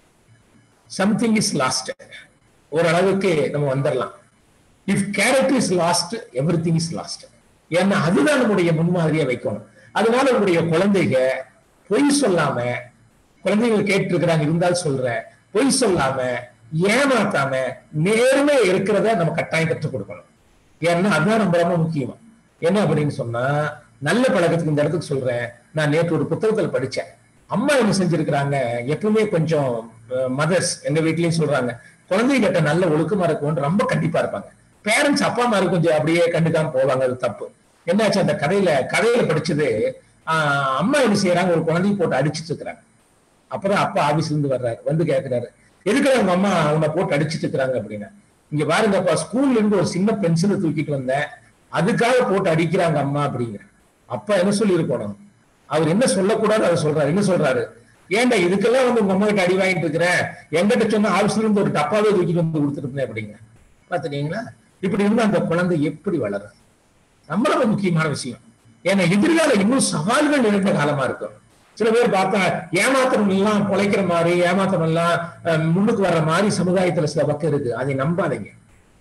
something is lost. ஓரளவுக்கு நம்ம வந்துடலாம். If character is lost everything is lost. ஏன்னா அதுதான் நம்முடைய முன்மாதிரியா வைக்கணும். அதனால நம்முடைய குழந்தைங்க பொய் சொல்லாம, குழந்தைகள் கேட்டு இருக்கிறாங்க இருந்தாலும் சொல்றேன், பொய் சொல்லாம ஏமாத்தாம நேர்மை இருக்கிறத நம்ம கட்டாயம் கற்றுக் கொடுக்கணும். ஏன்னா அதுதான் ரொம்ப முக்கியம். என்ன அப்படின்னு சொன்னா, நல்ல பழக்கத்துக்கு இந்த இடத்துக்கு சொல்றேன். நான் நேற்று ஒரு புத்தகத்தில் படிச்சேன். அம்மா என்ன செஞ்சிருக்கிறாங்க, எப்பவுமே கொஞ்சம் மதர்ஸ் எங்க வீட்லயும் சொல்றாங்க, குழந்தைகிட்ட நல்ல ஒழுக்கமா இருக்கும்னு ரொம்ப கண்டிப்பா இருப்பாங்க. பேரண்ட்ஸ் அப்பா அம்மா கொஞ்சம் அப்படியே கண்டுக்காம போவாங்க, அது தப்பு. என்னாச்சு, அந்த கதையில படிச்சது, அம்மா என்ன செய்யறாங்க, ஒரு குழந்தைய போட்டு அடிச்சுட்டு இருக்கிறாங்க. அப்புறம் அப்பா ஆபீஸ்ல இருந்து வர்றாரு, வந்து கேட்கிறாரு, எதுக்கு அவங்க அம்மா அவனை போட்டு அடிச்சுட்டு இருக்கிறாங்க அப்படின்னா. இங்க பாருங்கப்பா, ஸ்கூல்ல இருந்து ஒரு சின்ன பென்சிலை தூக்கிட்டு வந்தேன், அதுக்காக போட்டு அடிக்கிறாங்க அம்மா அப்படிங்கிற. அப்பா என்ன சொல்லி இருக்கணும், அவர் என்ன சொல்லக்கூடாது அதை சொல்றாரு. என்ன சொல்றாரு, ஏன்டா இதுக்கெல்லாம் உங்க அம்மா கிட்ட அடி வாங்கிட்டு இருக்கிறேன், எங்கிட்ட சொன்னா ஆபீஸ்ல இருந்து ஒரு டப்பாவே தூக்கிட்டு வந்து கொடுத்துருப்பேன் அப்படிங்க. பாத்துட்டீங்களா? இப்படி இருந்து அந்த குழந்தை எப்படி வளரும், ரொம்ப முக்கியமான விஷயம். ஏன்னா எதிர்காலம் இன்னும் சவால்கள் நிறைந்த காலமா இருக்கும். சில பேர் பார்த்தா ஏமாத்திரம் எல்லாம் பொழைக்கிற மாதிரி, ஏமாத்திரம் எல்லாம் முன்னுக்கு வர்ற மாதிரி சமுதாயத்துல சில பக்கம் இருக்கு. அதை நம்பாதீங்க,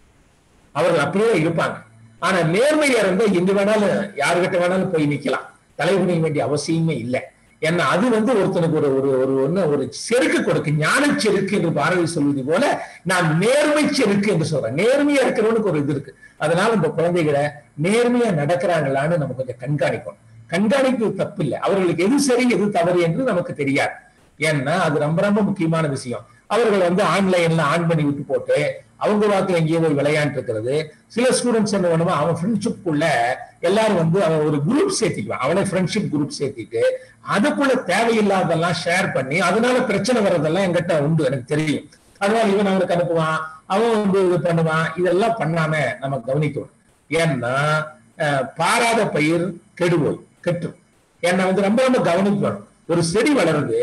அவர்கள் அப்படியே இருப்பாங்க. ஆனா நேர்மையா இருந்தா எங்க வேணாலும் யாருகிட்ட வேணாலும் போய் நிக்கலாம், தலைவணிய வேண்டிய அவசியமே இல்லை. ஏன்னா அது ஒருத்தனுக்கு ஒரு செருக்கு கொடுக்கு, ஞான செருக்கு என்று பாரதி சொல்வது போல நான் நேர்மை செருக்கு என்று சொல்றேன். நேர்மையா இருக்கிறவனுக்கு ஒரு இது இருக்கு. அதனால இந்த குழந்தைகளை நேர்மையா நடக்கிறாங்களான்னு நம்ம கொஞ்சம் கண்காணிக்கணும். கண்காணிப்பு தப்பு இல்லை, அவர்களுக்கு எது சரி எது தவறு என்று நமக்கு தெரியாது. ஏன்னா அது ரொம்ப முக்கியமான விஷயம். அவர்கள் ஆன்லைன்ல ஆன் பண்ணி விட்டு போட்டு அவங்க வாக்குல எங்கேயோ போய் விளையாண்டு இருக்கிறது. சில ஸ்டூடெண்ட்ஸ் என்ன பண்ணுவா, அவன் ஃப்ரெண்ட்ஷிப்புக்குள்ள எல்லாரும் அவன் ஒரு குரூப் சேர்த்திக்குவான், அவனை ஃப்ரெண்ட்ஷிப் குரூப் சேர்த்திட்டு அதுக்குள்ள தேவையில்லாதெல்லாம் ஷேர் பண்ணி அதனால பிரச்சனை வர்றதெல்லாம் என்கிட்ட உண்டு, எனக்கு தெரியும். அதனால இவன் அவனுக்கு அனுப்புவான், அவன் இது பண்ணுவான். இதெல்லாம் பண்ணாம நம்ம கவனிக்கணும். ஏன்னா பாராத பயிர் கெட்டு. ஏன்னா ரொம்ப கவனிக்கணும். ஒரு செடி வளருது,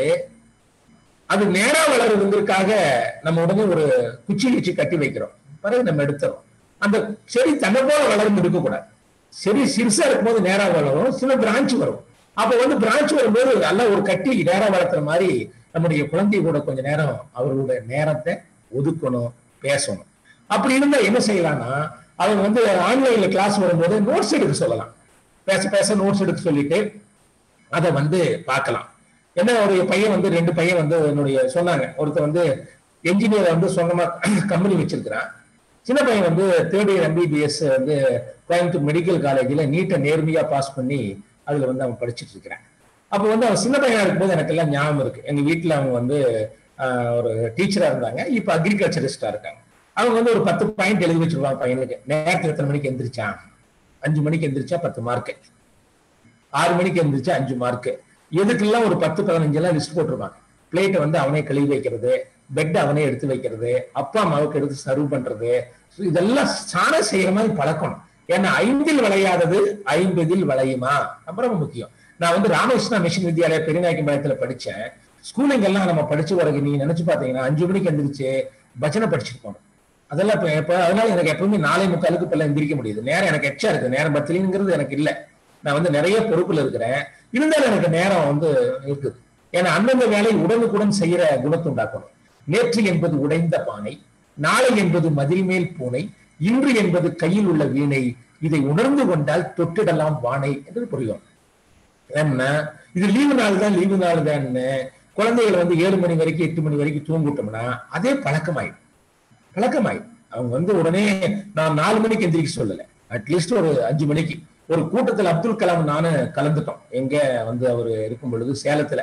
அது நேரா வளருதுங்கிறதுக்காக நம்ம உடனே ஒரு குச்சி வச்சு கட்டி வைக்கிறோம், பிறகு நம்ம எடுத்துறோம். அந்த செடி தன்னை போல வளர்ந்து இருக்கக்கூடாது. செடி சிறுசா இருக்கும்போது நேரா வளரும், சில பிரான்ச் வரும். அப்ப பிரான்ச் வரும்போது நல்லா ஒரு கட்டி நேரா வளர்த்துற மாதிரி நம்முடைய குழந்தை கூட கொஞ்ச நேரம் அவர்களுடைய நேரத்தை ஒதுக்கணும், பேசணும். அப்படி இருந்தா என்ன செய்யலாம்னா, அவங்க ஆன்லைன்ல கிளாஸ் வரும்போது நோட்ஸ் எடுக்க சொல்லலாம். பேச நோட்ஸ் எடுக்க சொல்லிட்டு அதை பார்க்கலாம். என்ன, ஒரு பையன் 2 பையன் என்னுடைய சொன்னாங்க. ஒருத்தர் என்ஜினியர் சொந்தமா கம்பெனி வச்சிருக்கிறான். சின்ன பையன் வந்து தேர்ட் இயர் MBBS வந்து கோயம்புத்தூர் மெடிக்கல் காலேஜில் நீட்டை நேர்மையா பாஸ் பண்ணி அதுல வந்து அவன் படிச்சுட்டு இருக்கிறான். அப்போ வந்து அவன் சின்ன பையனா இருக்கும்போது எனக்கு எல்லாம் ஞாபகம் இருக்கு. எங்க வீட்டுல அவங்க வந்து ஒரு டீச்சரா இருந்தாங்க, இப்ப அக்ரிகல்ச்சரிஸ்டா இருக்காங்க. அவங்க வந்து ஒரு 10 பாயிண்ட் எழுதி வச்சிருவாங்க பையனுக்கு. நேரத்தில் எத்தனை மணிக்கு எந்திரிச்சான், 5 மணிக்கு எந்திரிச்சா 10 மார்க்கு, 6 மணிக்கு எந்திரிச்சா 5 மார்க்கு. எதுக்கெல்லாம் ஒரு 10-15 எல்லாம் லிஸ்ட் போட்டிருப்பாங்க. பிளேட்டை வந்து அவனே கழுவி வைக்கிறது, பெட் அவனே எடுத்து வைக்கிறது, அப்பா அம்மாவுக்கு எடுத்து சர்வ் பண்றது, இதெல்லாம் சாண செய்யற மாதிரி பழக்கணும். ஏன்னா 5இல் விளையாதது 50இல் விளையுமா ரொம்ப ரொம்ப முக்கியம். நான் வந்து ராமகிருஷ்ணா மிஷன் வித்யாலயா பெரியநாயக்கம்பாளையத்துல படிச்சேன். ஸ்கூலிங் எல்லாம் நம்ம படிச்சு வரக்கு நீங்க நினைச்சு பாத்தீங்கன்னா 5 மணிக்கு எந்திரிச்சு பஜனை படிச்சுட்டு போனோம். அதெல்லாம் இப்ப அதனால எனக்கு எப்பவுமே 4:45 இப்ப எந்திரிக்க முடியுது. நேரம் எனக்கு எச்சா இருக்கு, நேரம் பத்தலிங்கிறது எனக்கு இல்லை. நான் வந்து நிறைய பொறுப்புல இருக்கிறேன், இருந்தாலும் எனக்கு நேரம் வந்து இருக்குது. ஏன்னா அந்தந்த வேலை உடனுக்குடன் செய்யற குணத்தை உண்டாக்கணும். நேற்று என்பது உடைந்த பானை, நாளை என்பது மதில் மேல் பூனை, இன்று என்பது கையில் உள்ள வீணை, இதை உணர்ந்து கொண்டால் தொட்டிடலாம் வானை என்று புரியும். ஏன்னா இது லீவு நாள் தான், லீவு நாள் தான். குழந்தைகளை வந்து 7 மணி வரைக்கும் 8 மணி வரைக்கும் தூங்கிட்டோம்னா அதே பழக்கமாயிடும். அவங்க வந்து உடனே நான் 4 மணிக்கு எந்திரிக்க சொல்லல, அட்லீஸ்ட் ஒரு 5 மணிக்கு. ஒரு கூட்டத்தில் அப்துல் கலாம் நானும் கலந்துட்டோம். எங்க வந்து அவர் இருக்கும் பொழுது சேலத்துல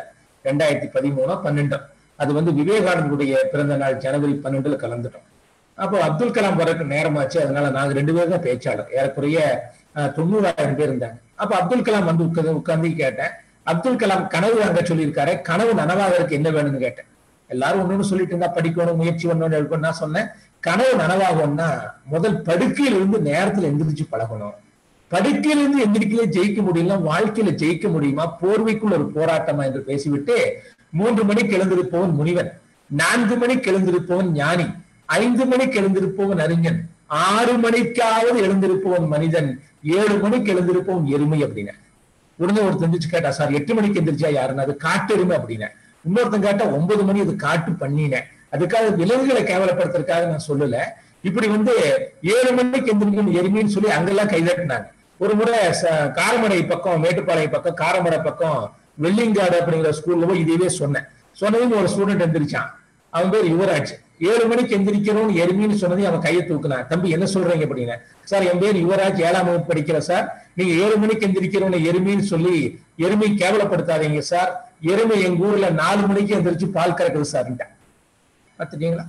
2013-12 அது வந்து விவேகானந்தருடைய பிறந்த நாள் ஜனவரி 12 கலந்துட்டோம். அப்போ அப்துல் கலாம் வரக்கு நேரமாச்சு, அதனால நாங்க 2 பேர் தான் பேச்சாளர். ஏறக்குறைய 90,000 பேர் இருந்தாங்க. அப்ப அப்துல் கலாம் வந்து உட்கார்ந்து கேட்டேன், அப்துல் கலாம் கனவு அங்க சொல்லியிருக்காரு, கனவு நனவாகிறதுக்கு என்ன வேணும்னு கேட்டேன். எல்லாரும் ஒண்ணு சொல்லிட்டு இருந்தா, படிக்கணும், முயற்சி பண்ணணும். நான் சொன்னேன், கனவு நனவாகும்னா முதல் படுக்கையில இருந்து நேரத்துல எந்திரிச்சு பழகணும். படுக்கையில இருந்து எந்திரிக்கல ஜெயிக்க முடியல, வாழ்க்கையில ஜெயிக்க முடியுமா, போர்வைக்குள் ஒரு போராட்டமா என்று பேசிவிட்டு 3 மணிக்கு எழுந்திருப்பவன் முனிவன், 4 மணிக்கு எழுந்திருப்பவன் ஞானி, 5 மணிக்கு எழுந்திருப்பவன் அறிஞன், 6 மணிக்காவது எழுந்திருப்பவன் மனிதன், 7 மணிக்கு எழுந்திருப்பவன் எருமை அப்படின்னு. உடனே ஒருத்தர் எந்திரிச்சு கேட்டா, சார் 8 மணிக்கு எந்திரிச்சா யாருன்னா அது காட்டு எருமை அப்படின்னு. இன்னொருத்தன் கேட்டா 9 மணி அது காட்டு பண்ணினேன். அதுக்காக விலங்குகளை கேவலப்படுத்துறதுக்காக நான் சொல்லல. இப்படி வந்து 7 மணிக்கு எந்திரிக்கணும் எருமைன்னு சொல்லி அங்கெல்லாம் கைதட்டினாங்க. ஒரு முறை காரமடை பக்கம், மேட்டுப்பாளையம் பக்கம், காரமடை பக்கம் வெள்ளிங்காடு அப்படிங்கிற ஸ்கூல்ல போய் இதே சொன்னதும் ஒரு ஸ்டூடெண்ட் எந்திரிச்சான். அவன் பேர் யுவராஜ். 7 மணிக்கு எந்திரிக்கணும்னு எருமின்னு சொன்னதையும் அவன் கையை தூக்குனான். தம்பி என்ன சொல்றீங்க அப்படின்னு. சார் என் பேர் யுவராஜ், 7ஆம் வகுப்பு படிக்கிற சார், நீங்க 7 மணிக்கு எந்திரிக்கிறோம்னு எருமின்னு சொல்லி எருமை கேவலப்படுத்தாதீங்க சார், எருமை எங்க ஊர்ல 4 மணிக்கு எந்திரிச்சு பால் கறக்குது சார். பார்த்துட்டீங்களா?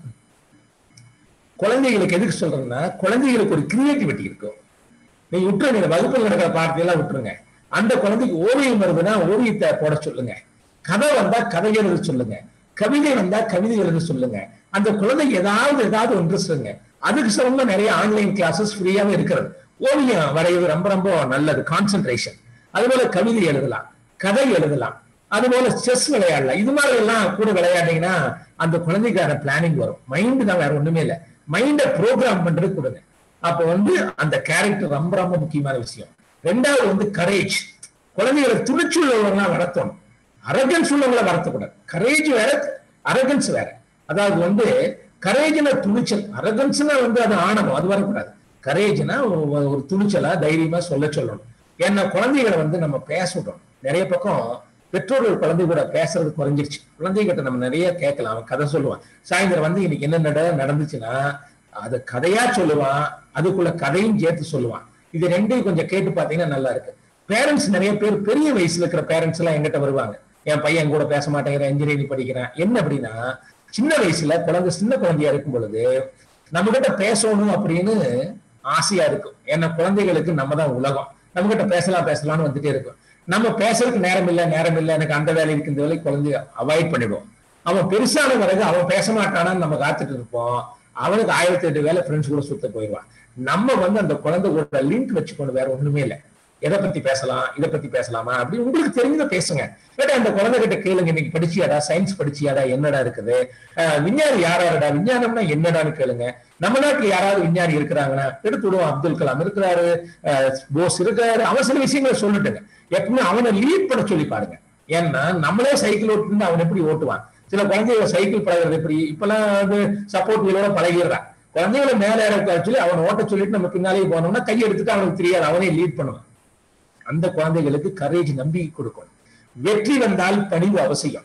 குழந்தைகளுக்கு எதுக்கு சொல்றேன்னா, குழந்தைகளுக்கு ஒரு கிரியேட்டிவிட்டி இருக்கும். நீங்க விட்டுருங்க, வகுப்பில் நடக்கிற பார்ட்டியெல்லாம் விட்டுருங்க. அந்த குழந்தைக்கு ஓவியம் வருதுன்னா ஓவியத்தை போட சொல்லுங்க, கதை வந்தா கதை எழுத சொல்லுங்க, கவிதை வந்தா கவிதை எழுத சொல்லுங்க. அந்த குழந்தைக்கு ஏதாவது இன்ட்ரெஸ்ட்ங்க. அதுக்கு சொல்ல நிறைய ஆன்லைன் கிளாஸஸ் ஃப்ரீயாவே இருக்கிறது. ஓவியம் வரைவது ரொம்ப ரொம்ப நல்லது, கான்சென்ட்ரேஷன். அதுபோல கவிதை எழுதலாம், கதை எழுதலாம், அதுபோல செஸ் விளையாடலாம். இது மாதிரி எல்லாம் கூட விளையாட்டீங்கன்னா அந்த குழந்தைக்கான பிளானிங் வரும். மைண்ட் தான், வேற ஒண்ணுமே இல்லை. மைண்டை ப்ரோக்ராம் பண்றது கொடுங்க. அப்ப வந்து அந்த கேரக்டர் ரொம்ப ரொம்ப முக்கியமான விஷயம். 2வது வந்து கரேஜ். குழந்தைகளை துணிச்சுள்ளவர்கள்லாம் வளர்த்தணும், அரகன்ஸ் உள்ளவங்களை வளர்த்தக்கூடாது. கரேஜ் வேற, அரகன்ஸ் வேற. அதாவது வந்து கரேஜ்னா துணிச்சல், அரகன்ஸ்னா வந்து அது ஆணவம், அது வரக்கூடாது. கரேஜ்னா ஒரு துணிச்சலா தைரியமா சொல்லணும். ஏன்னா குழந்தைகளை வந்து நம்ம பேச விடணும். நிறைய பக்கம் பெற்றோர்கள் குழந்தை கூட பேசுறது குறைஞ்சிருச்சு. குழந்தைகிட்ட நம்ம நிறைய கேட்கலாம். அவன் கதை சொல்லுவான், சாயந்தரம் வந்து இன்னைக்கு என்ன நடந்துச்சுன்னா அது கதையா சொல்லுவான், அதுக்குள்ள கதையும் சேர்த்து சொல்லுவான். இது 2ஐயும் கொஞ்சம் கேட்டு பாத்தீங்கன்னா நல்லா இருக்கு. பேரண்ட்ஸ் நிறைய பேர், பெரிய வயசுல இருக்கிற பேரண்ட்ஸ் எல்லாம் எங்கிட்ட வருவாங்க, என் பையன் கூட பேச மாட்டேங்கிறேன், இன்ஜினியரிங் படிக்கிறேன். என்ன அப்படின்னா, சின்ன வயசுல சின்ன குழந்தையா இருக்கும் பொழுது நம்ம கிட்ட பேசணும் அப்படின்னு ஆசையா இருக்கும். ஏன்னா குழந்தைகளுக்கு நம்ம தான் உலகம். நம்ம கிட்ட பேசலாம்னு வந்துட்டே இருக்கும். நம்ம பேசுறதுக்கு நேரம் இல்லை, எனக்கு அந்த வேலை இருக்கு, இந்த வேலை, குழந்தைய அவாய்ட் பண்ணிடுவோம். அவன் பெருசான பிறகு அவன் பேச மாட்டானான்னு நம்ம காத்துட்டு இருப்போம். அவனுக்கு 1008 வேலை ஃப்ரெண்ட்ஸ் கூட சுத்த போயிடுவான். நம்ம வந்து அந்த குழந்தை கூட லிங்க் வச்சுக்கொண்டு வேற ஒண்ணுமே இல்லை. எதை பத்தி பேசலாம், இதை பத்தி பேசலாமா அப்படி உங்களுக்கு தெரிஞ்சதை பேசுங்க. கேட்டா அந்த குழந்தை கிட்ட கேளுங்க, இன்னைக்கு படிச்சியாடா, சயின்ஸ் படிச்சியாடா, என்னடா இருக்குது, விஞ்ஞானி யாராடா, விஞ்ஞானம்னா என்னடான்னு கேளுங்க. நம்ம நாட்டுல யாராவது விஞ்ஞானி இருக்கிறாங்கன்னா எடுத்து விடுவோம். அப்துல் கலாம் இருக்கிறாரு, போஸ் இருக்கிறாரு, அவன் சில விஷயங்களை சொல்லிட்டுங்க. எப்பவுமே அவனை லீட் பண்ண சொல்லி பாருங்க. ஏன்னா நம்மளே சைக்கிள் ஓட்டுன்னு அவன் எப்படி ஓட்டுவான். சில குழந்தைகளை சைக்கிள் பழகிறது எப்படி, இப்பெல்லாம் வந்து சப்போர்ட் வீலோட பழகிடுறான். குழந்தைகளை மேல இறக்க சொல்லி அவனை ஓட்ட சொல்லிட்டு நம்ம பின்னாலேயே போனோம்னா கை எடுத்துட்டு அவனுக்கு தெரியாது, அவனே லீட் பண்ணுவான். அந்த குழந்தைகளுக்கு கரேஜ், நம்பிக்கை கொடுக்கணும். வெற்றி வந்தால் பணிவு அவசியம்.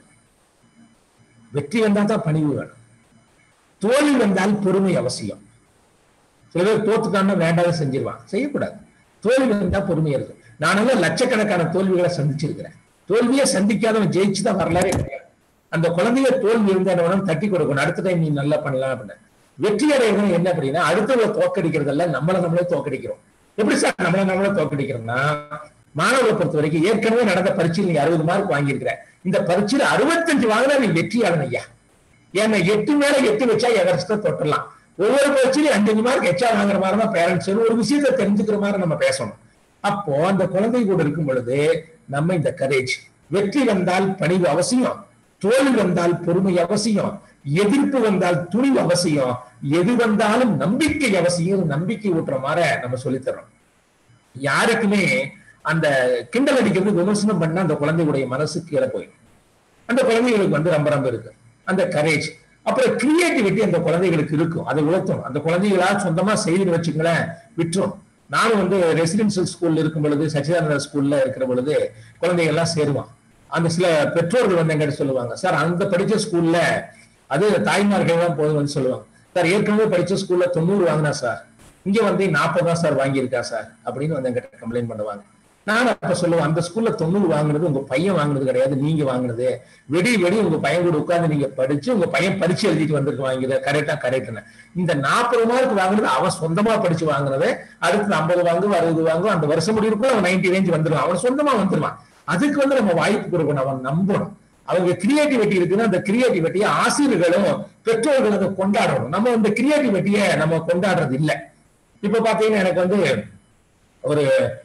வெற்றி வந்தால் தான் பணிவு வேணும். தோல்வி வந்தால் பொறுமை அவசியம். சில பேர் தோத்துட்டான்னா வேண்டாத செஞ்சிருவான். செய்யக்கூடாது. தோல்வி வந்தா பொறுமையா இருக்கும். நானெல்லாம் லட்சக்கணக்கான தோல்விகளை சந்திச்சிருக்கிறேன். தோல்வியை சந்திக்காதவன் ஜெயிச்சுதான் வரலாறே கிடையாது. அந்த குழந்தைய தோல்வி இருந்தாலும் தட்டி கொடுக்கணும். அடுத்த டைம் நீ நல்லா பண்ணலாம் அப்படின்னு. வெற்றி அடையணும் என்ன அப்படின்னா அடுத்தவங்களை தோக்கடிக்கிறதல்ல, நம்மளே தோக்கடிக்கிறோம். எப்படி சார் நம்மளே தோக்கடிக்கிறோம்னா, மாணவர்களை பொறுத்த வரைக்கும் ஏற்கனவே நடந்த பரீட்சையில் நீ 60 மார்க் வாங்கியிருக்கிற, இந்த பரீட்சையில 65 வாங்கினா நீ வெற்றியாளன் ஐயா. ஏன்னா 8 மேல 8 வச்சா எவரெஸ்ட தொட்டலாம். ஒவ்வொரு பரீட்சையிலும் 5 மார்க் எச்சா வாங்குற மாதிரி தான் பேரண்ட்ஸ் ஒரு விஷயத்தை தெரிஞ்சுக்கிற மாதிரி நம்ம பேசணும். அப்போ அந்த குழந்தை கூட இருக்கும் பொழுது நம்ம இந்த கரேஜ், வெற்றி வந்தால் பணிவு அவசியம், தோல்வி வந்தால் பொறுமை அவசியம், எதிர்ப்பு வந்தால் துணிவு அவசியம், எது வந்தாலும் நம்பிக்கை அவசியம். நம்பிக்கை ஊட்டுற மாதிரி நம்ம சொல்லித்தரோம். யாருக்குமே அந்த கிண்டல் அடிக்கிறது, விமர்சனம் பண்ண அந்த குழந்தையுடைய மனசு கீழே போயிடும். அந்த குழந்தைகளுக்கு வந்து ரொம்ப ரொம்ப இருக்கு அந்த கரேஜ். அப்புறம் கிரியேட்டிவிட்டி அந்த குழந்தைகளுக்கு இருக்கும். அதை உழைத்தோம். அந்த குழந்தைகளா சொந்தமா செய்து வச்சுங்களேன், விட்டுரும். நானும் வந்து ரெசிடென்சியல் ஸ்கூல்ல இருக்கும் பொழுது, சச்சிதானந்த ஸ்கூல்ல இருக்கிற பொழுது குழந்தைகள் எல்லாம் சேருவான். அந்த சில பெற்றோர்கள் வந்து எங்கிட்ட சொல்லுவாங்க, சார் அந்த படிச்ச ஸ்கூல்ல, அது தாய்மார்கள் தான் போதும் வந்து சொல்லுவாங்க, சார் ஏற்கனவே படிச்ச ஸ்கூல்ல 90 வாங்கினா சார், இங்க வந்து 40 தான் சார் வாங்கியிருக்கா சார் அப்படின்னு வந்து எங்கிட்ட கம்ப்ளைண்ட் பண்ணுவாங்க. நான் அப்ப சொல்லுவேன், அந்த ஸ்கூல்ல 90 வாங்குனது உங்க பையன் வாங்குனது கிடையாது, நீங்க வாங்குனது. வெடி உங்க பையன் கூட உட்கார்ந்து நீங்க படிச்சு உங்க பையன் பரிச்சு எழுதிட்டு வந்திருக்கு கரெக்ட்னு. இந்த 40 மார்க் வாங்குனது அவன் சொந்தமா படிச்சு வாங்குனது. அடுத்து 50 வாங்கும் 60 வாங்கும், அந்த வருஷம் முடிவுக்குள்ள அவன் 90 ரேஞ்ச் வந்துடுவான். அவன் சொந்தமா வந்துருவான். அதுக்கு வந்து நம்ம வாய்ப்பு கொடுக்கணும், அவன் நம்பணும். அவங்க கிரியேட்டிவிட்டி இருக்குன்னா அந்த கிரியேட்டிவிட்டியை ஆசிரியர்களும் பெற்றோர்களும் அதை கொண்டாடணும். நம்ம அந்த கிரியேட்டிவிட்டியை நம்ம கொண்டாடுறது இல்லை. இப்ப பாத்தீங்கன்னா எனக்கு வந்து ஒரு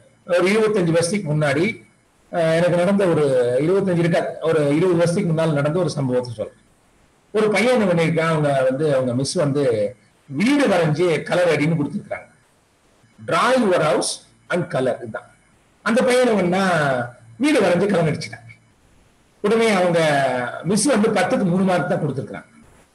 25 வருஷத்துக்கு முன்னாடி எனக்கு நடந்த ஒரு 25 இருக்காது, ஒரு 20 வருஷத்துக்கு முன்னால் நடந்த ஒரு சம்பவத்தை சொல்றேன். ஒரு பையன் என்ன பண்ணிருக்கான், அவங்க மிஸ் வந்து வீடு வரைஞ்சு கலர் அடின்னு கொடுத்துருக்காங்க. Draw your house and colour. இதுதான் அந்த பையனை வேணா வீடு வரைஞ்சு கலர் அடிச்சுட்டாங்க. உடனே அவங்க மிஸ் வந்து 10க்கு 3 மார்க் தான் கொடுத்துருக்காங்க.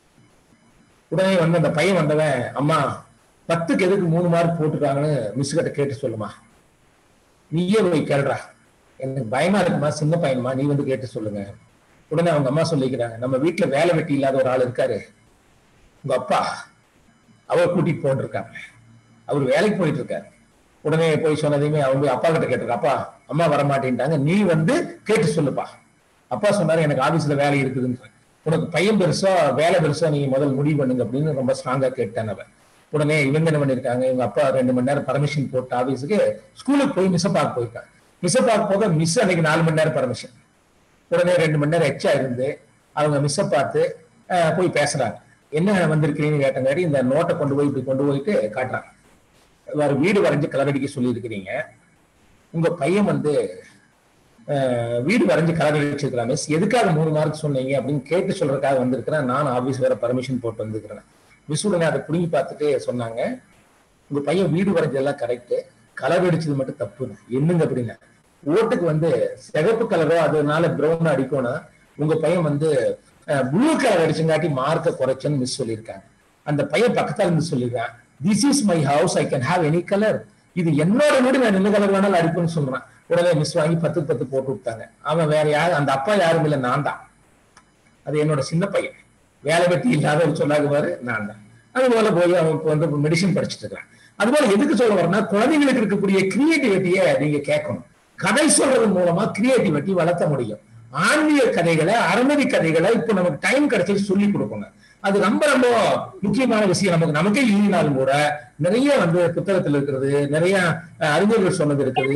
உடனே வந்து அந்த பையன் வந்தவன், அம்மா 10க்கு எதுக்கு 3 மார்க் போட்டுருக்காங்கன்னு மிஸ் கிட்ட கேட்டு சொல்லுமா, நீயே போய் கேள்றா, எனக்கு பயமா இருக்குமா, சின்ன பையனுமா, நீ வந்து கேட்டு சொல்லுங்க. உடனே அவங்க அம்மா சொல்லிக்கிறாங்க, நம்ம வீட்டுல வேலை வெட்டி இல்லாத ஒரு ஆள் இருக்காரு, உங்க அப்பா, அவர் கூட்டிட்டு போட்டிருக்காங்க, அவர் வேலைக்கு போயிட்டு இருக்காரு. உடனே போய் சொன்னதையுமே அவங்க அப்பா கிட்ட கேட்டிருக்க, அப்பா அம்மா வரமாட்டேன்ட்டாங்க, நீ வந்து கேட்டு சொல்லுப்பா. அப்பா சொன்னாரு, எனக்கு ஆபீஸ்ல வேலை இருக்குதுன்னு, உனக்கு பையன் பெருசா வேலை பெருசா, நீங்க முதல் முடிவு பண்ணுங்க அப்படின்னு ரொம்ப ஸ்ட்ராங்கா கேட்டேன் அவன். உடனே இவங்க என்ன பண்ணிருக்காங்க, இவங்க அப்பா 2 மணி நேரம் பர்மிஷன் போட்டு ஆபீஸுக்கு ஸ்கூலுக்கு போய் மிஸ் பார்க்க போயிருக்காங்க. மிஸ் பார்க்க போக மிஸ் அன்னைக்கு 4 மணி நேரம் பர்மிஷன். உடனே 2 மணி நேரம் எச்சா இருந்து அவங்க மிஸ்ஸை பார்த்து போய் பேசுறாங்க. என்ன வந்திருக்கிறீங்கன்னு கேட்டங்காடி இந்த நோட்டை இப்படி கொண்டு போயிட்டு காட்டுறாங்க. வேற வீடு வரைஞ்சு கலர் அடிக்க சொல்லி இருக்கிறீங்க, உங்க பையன் வந்து வீடு வரைஞ்சு கலர் அடிச்சிருக்கிறான் மிஸ், எதுக்காக 3 மார்க் சொன்னீங்க அப்படின்னு கேட்டு சொல்றதுக்காக வந்திருக்கிறேன், நான் ஆபீஸ் வேற பர்மிஷன் போட்டு வந்துருக்கிறேன். மிஸ் உடனே அதை புடுங்கி பார்த்துட்டு சொன்னாங்க, உங்க பையன் வீடு வரைஞ்சதெல்லாம் கரெக்ட், கலர் அடிச்சது மட்டும் தப்பு. என்னங்க அப்படின்னா, ஓட்டுக்கு வந்து சிகப்பு கலரோ அதனால பிரவுன் அடிக்கணும், உங்க பையன் வந்து ப்ளூ கலர் அடிச்சுங்காட்டி மார்க்கை குறைச்சன்னு மிஸ் சொல்லியிருக்காங்க. அந்த பையன் பக்கத்தால் இருந்து சொல்லியிருக்கான், this is my house, I can have any colour, இது என்னோட வீடு, நான் என்ன கலர் வேணாலும் அடிப்பேன்னு சொல்றான். உடனே மிஸ் வாங்கி 10க்கு 10 போட்டு விட்டாங்க. அவன் வேற யாரும், அந்த அப்பா யாரும் இல்லை, நான் தான். அது என்னோட சின்ன பையன், வேலை வெட்டி இல்லாத ஒரு சொல்லாது பாரு, நான் தான். அது போல போய் அவன் இப்போ வந்து மெடிசன் படிச்சுட்டு இருக்கிறான். அது போல எதுக்கு சொல்ல வரேன்னா, குழந்தைங்களுக்கு இருக்கக்கூடிய கிரியேட்டிவிட்டியை நீங்க கேட்கணும். கதை சொல்றது மூலமா கிரியேட்டிவிட்டி வளர்த்த முடியும். ஆன்மீக கதைகளை, அறநெறி கதைகளை இப்போ நமக்கு டைம் கிடைச்சி சொல்லி கொடுக்கணும். அது ரொம்ப ரொம்ப முக்கியமான விஷயம். நமக்கே இல்லைனாலும் கூட நிறைய வந்து புத்தகத்தில் இருக்கிறது, நிறைய அறிஞர்கள் சொன்னது இருக்குது,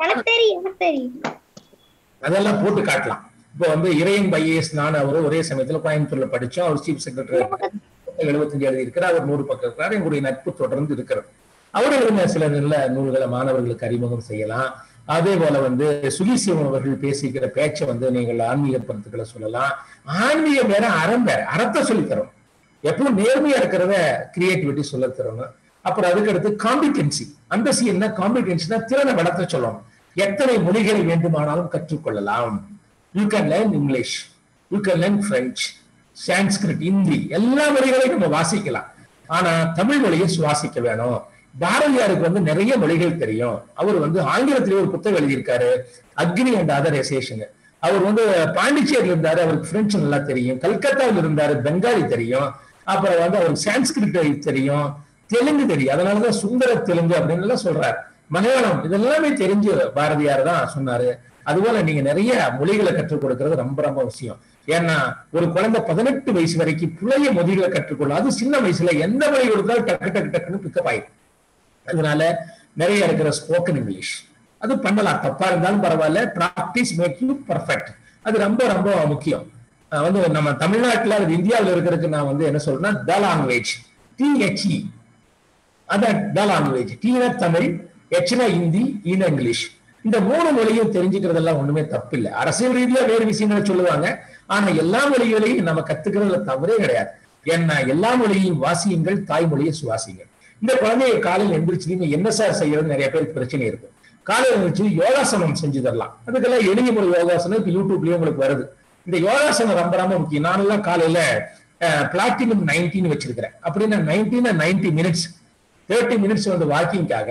அதெல்லாம் போட்டு காட்டலாம். இப்போ வந்து இறையன் பையஸ் நான் அவரு ஒரே சமயத்துல கோயம்புத்தூர்ல படிச்சோம். அவர் சீஃப் செக்ரட்டரி 75 எழுதி இருக்கிறார், அவர் 100 பக்கம் இருக்கிறார். எங்களுடைய நட்பு தொடர்ந்து இருக்கிறது. அவர்கள் சில நல்ல நூல்களை மாணவர்களுக்கு அறிமுகம் செய்யலாம். அதே போல வந்து சுகிசிவம் அவர்கள் பேசிக்கிற பேச்சை வந்து நீங்கள் ஆன்மீக கருத்துக்களை சொல்லலாம். ஆன்மீகம் வேற, அறம் வேற. அறத்தை சொல்லித்தரும், எப்பவும் நேர்மையா இருக்கிறத கிரியேட்டிவிட்டி சொல்ல தரணும். அப்புறம் அதுக்கு அடுத்து காம்பிடென்சி. அந்த என்ன காம்பிடென்சினா திறனை வளர்த்த சொல்லணும். எத்தனை மொழிகளை வேண்டுமானாலும் கற்றுக்கொள்ளலாம். You can learn English, you can learn French, Sanskrit, Hindi, எல்லா மொழிகளையும் நம்ம வாசிக்கலாம். ஆனா தமிழ் மொழியை சுவாசிக்க வேணும். பாரதியாருக்கு வந்து நிறைய மொழிகள் தெரியும். அவர் வந்து ஆங்கிலத்திலேயே ஒரு புத்தகம் எழுதியிருக்காரு, அக்னி அண்ட் அதர் எசேஷன். அவர் வந்து பாண்டிச்சேரியில் இருந்தாரு, அவருக்கு பிரெஞ்சு நல்லா தெரியும். கல்கத்தாவில் இருந்தாரு, பெங்காலி தெரியும். அப்புறம் வந்து அவருக்கு சான்ஸ்கிரிட் தெரியும். தெலுங்கு தெரியும், அதனாலதான் சுந்தர தெலுங்கு அப்படின்னு எல்லாம் சொல்றாரு. மலையாளம் இதெல்லாமே தெரிஞ்சு பாரதியார் தான் சொன்னாரு. அதுபோல நீங்க நிறைய மொழிகளை கற்றுக் கொடுக்கறது ரொம்ப ரொம்ப அவசியம். ஏன்னா ஒரு குழந்தை 18 வயசு வரைக்கும் புளைய மொழிகளை கற்றுக்கொள்ளும். அது சின்ன வயசுல எந்த மொழி கொடுத்தாலும் டக்கு டக்கு டக்குன்னு பிக்கப் ஆயிடும். அதனால நிறைய இருக்கிற ஸ்போக்கன் இங்கிலீஷ் அது பண்ணலாம், தப்பா இருந்தாலும் பரவாயில்ல. பிராக்டிஸ் மேக் யூ பர்ஃபெக்ட், அது ரொம்ப ரொம்ப முக்கியம். வந்து நம்ம தமிழ்நாட்டுல அது இந்தியாவில் இருக்கிறதுக்கு நான் வந்து என்ன சொல்றேன்னா த லாங்குவேஜ், THE அதான் த லாங்குவேஜ். டீனா தமிழ், ஹெச்னா ஹிந்தி, ஈனா இங்கிலீஷ். இந்த 3 மொழியும் தெரிஞ்சுக்கிறதெல்லாம் ஒண்ணுமே தப்பு இல்லை. அரசியல் ரீதியா வேறு விஷயங்களை சொல்லுவாங்க, ஆனா எல்லா மொழிகளையும் நம்ம கத்துக்கிறதுல தவறே கிடையாது. ஏன்னா எல்லா மொழியையும் வாசியுங்கள், தாய்மொழியை சுவாசிங்கள். இந்த குழந்தைய காலையில் எந்திரிச்சு நீங்க என்ன சார் செய்யறது நிறைய பேருக்கு பிரச்சனை இருக்கும். காலையில் எந்திரிச்சு யோகாசனம் செஞ்சு தரலாம். அதுக்கெல்லாம் எளிய முறை யோகாசனம் இப்ப யூடியூப்லயும் உங்களுக்கு வருது. இந்த யோகாசனம் ரொம்ப ரொம்ப முக்கியம். நானெல்லாம் காலையில பிளாட்டினம் 19 வச்சிருக்கிறேன். அப்படின்னா 90 மினிட்ஸ், 30 மினிட்ஸ் வந்து வாக்கிங்காக,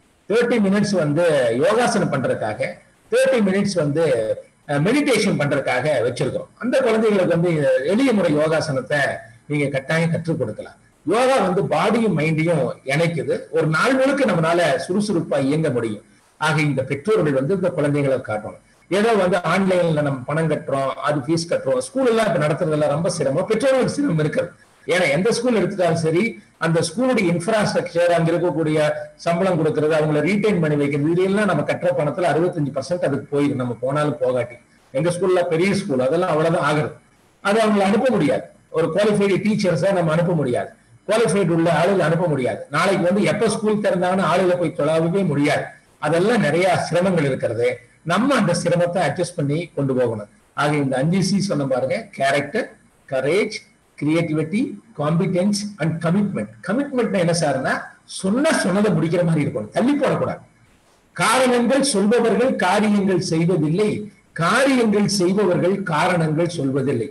30 மினிட்ஸ் வந்து யோகாசனம் பண்றதுக்காக, 30 மினிட்ஸ் வந்து மெடிடேஷன் பண்றதுக்காக வச்சிருக்கிறோம். அந்த குழந்தைகளுக்கு வந்து எளிய முறை யோகாசனத்தை நீங்க கட்டாயம் கற்றுக் கொடுக்கலாம். யோகா வந்து பாடியும் மைண்டையும் இணைக்குது. ஒரு நாள் முழுக்க நம்மளால சுறுசுறுப்பா இயங்க முடியும். ஆக இந்த பெற்றோர்கள் வந்து இந்த குழந்தைகளை காட்டணும். ஏதோ வந்து ஆன்லைன்ல நம்ம பணம் கட்டுறோம், அது ஃபீஸ் கட்டுறோம். ஸ்கூல் எல்லாம் இப்ப நடத்துறதெல்லாம் ரொம்ப சிரமம், பெற்றோர்களுக்கு சிரமம் இருக்குது. ஏன்னா எந்த ஸ்கூல் எடுத்துட்டாலும் சரி, அந்த ஸ்கூலுடைய இன்ஃப்ராஸ்ட்ரக்சர், அங்க இருக்கக்கூடிய சம்பளம் கொடுக்கறது, அவங்களை ரீடைன் பண்ணி வைக்கிறது, இதெல்லாம் நம்ம கட்டுற பணத்துல 65% அதுக்கு போயிடும், நம்ம போனாலும் போகாட்டி. எங்க ஸ்கூல்ல பெரிய ஸ்கூல், அதெல்லாம் அவ்வளவுதான் ஆகுது. அது அவங்களை அனுப்ப முடியாது. ஒரு குவாலிஃபைடு டீச்சர்ஸா நம்ம அனுப்ப முடியாது, குவாலிஃபைடு உள்ள ஆளுகளை அனுப்ப முடியாது. நாளைக்கு வந்து எப்ப ஸ்கூல் திறந்தாங்கன்னு ஆளுகளை போய் தொழாவே முடியாது. அதெல்லாம் நிறைய சிரமங்கள் இருக்கிறது. நம்ம அந்த சிரமத்தை அட்ஜஸ்ட் பண்ணி கொண்டு போகணும். ஆக இந்த 5C சொன்ன பாருங்க: character, courage, creativity, confidence and commitment. Commitment என்ன சார்னா சொன்னதை முடிக்கிற மாதிரி இருக்கணும், தள்ளி போடக்கூடாது. காரணங்கள் சொல்பவர்கள் காரியங்கள் செய்வதில்லை, காரியங்கள் செய்பவர்கள் காரணங்கள் சொல்வதில்லை.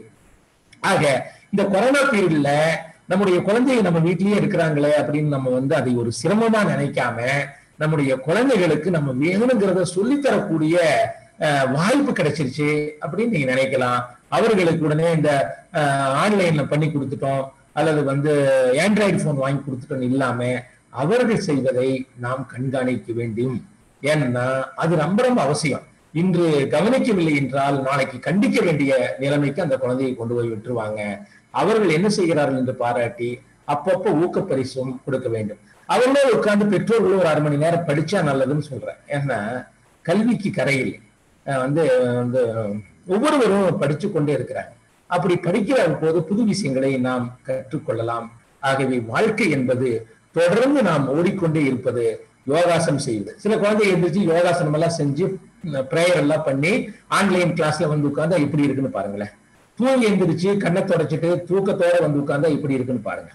ஆக இந்த கொரோனா பீரியட்ல நம்முடைய குழந்தைங்க நம்ம வீட்டிலேயே இருக்கிறாங்களே அப்படின்னு நம்ம வந்து அதை ஒரு சிரமமா நினைக்காம, நம்முடைய குழந்தைகளுக்கு நம்ம வேணுங்கிறத சொல்லித்தரக்கூடிய வாய்ப்பு கிடைச்சிருச்சு அப்படின்னு நீங்க நினைக்கலாம். அவர்களுக்கு உடனே இந்த ஆன்லைன்ல பண்ணி கொடுத்துட்டோம் அல்லது வந்து ஆண்ட்ராய்டு போன் வாங்கி கொடுத்துட்டோம் இல்லாம, அவர்கள் செய்வதை நாம் கண்காணிக்க வேண்டும். ஏன்னா அது ரொம்ப ரொம்ப அவசியம். இன்று கவனிக்கவில்லை என்றால் நாளைக்கு கண்டிக்க வேண்டிய நிலைமைக்கு அந்த குழந்தையை கொண்டு போய் விட்டுருவாங்க. அவர்கள் என்ன செய்கிறார்கள் என்று பாராட்டி அப்பப்போ ஊக்கப்பரிசும் கொடுக்க வேண்டும். அவர்களே உட்கார்ந்து பெற்றோர்களும் ஒரு 1/2 மணி நேரம் படிச்சா நல்லதுன்னு சொல்றேன். ஏன்னா கல்விக்கு கரையில் வந்து ஒவ்வொருவரும் படிச்சு கொண்டே இருக்கிறாங்க. அப்படி படிக்கிற போது புது விஷயங்களை நாம் கற்றுக்கொள்ளலாம். ஆகவே வாழ்க்கை என்பது தொடர்ந்து நாம் ஓடிக்கொண்டே இருப்பது, யோகாசனம் செய்வது. சில குழந்தை எழுந்திரிச்சு யோகாசனம் எல்லாம் செஞ்சு பிரேயர் எல்லாம் பண்ணி ஆன்லைன் கிளாஸ்ல வந்து உட்கார்ந்தா எப்படி இருக்குன்னு பாருங்களேன். தூங்கி எழுந்திரிச்சு கண்ணை தொடச்சிட்டு தூக்கத்தோட வந்து உட்கார்ந்தா எப்படி இருக்குன்னு பாருங்க.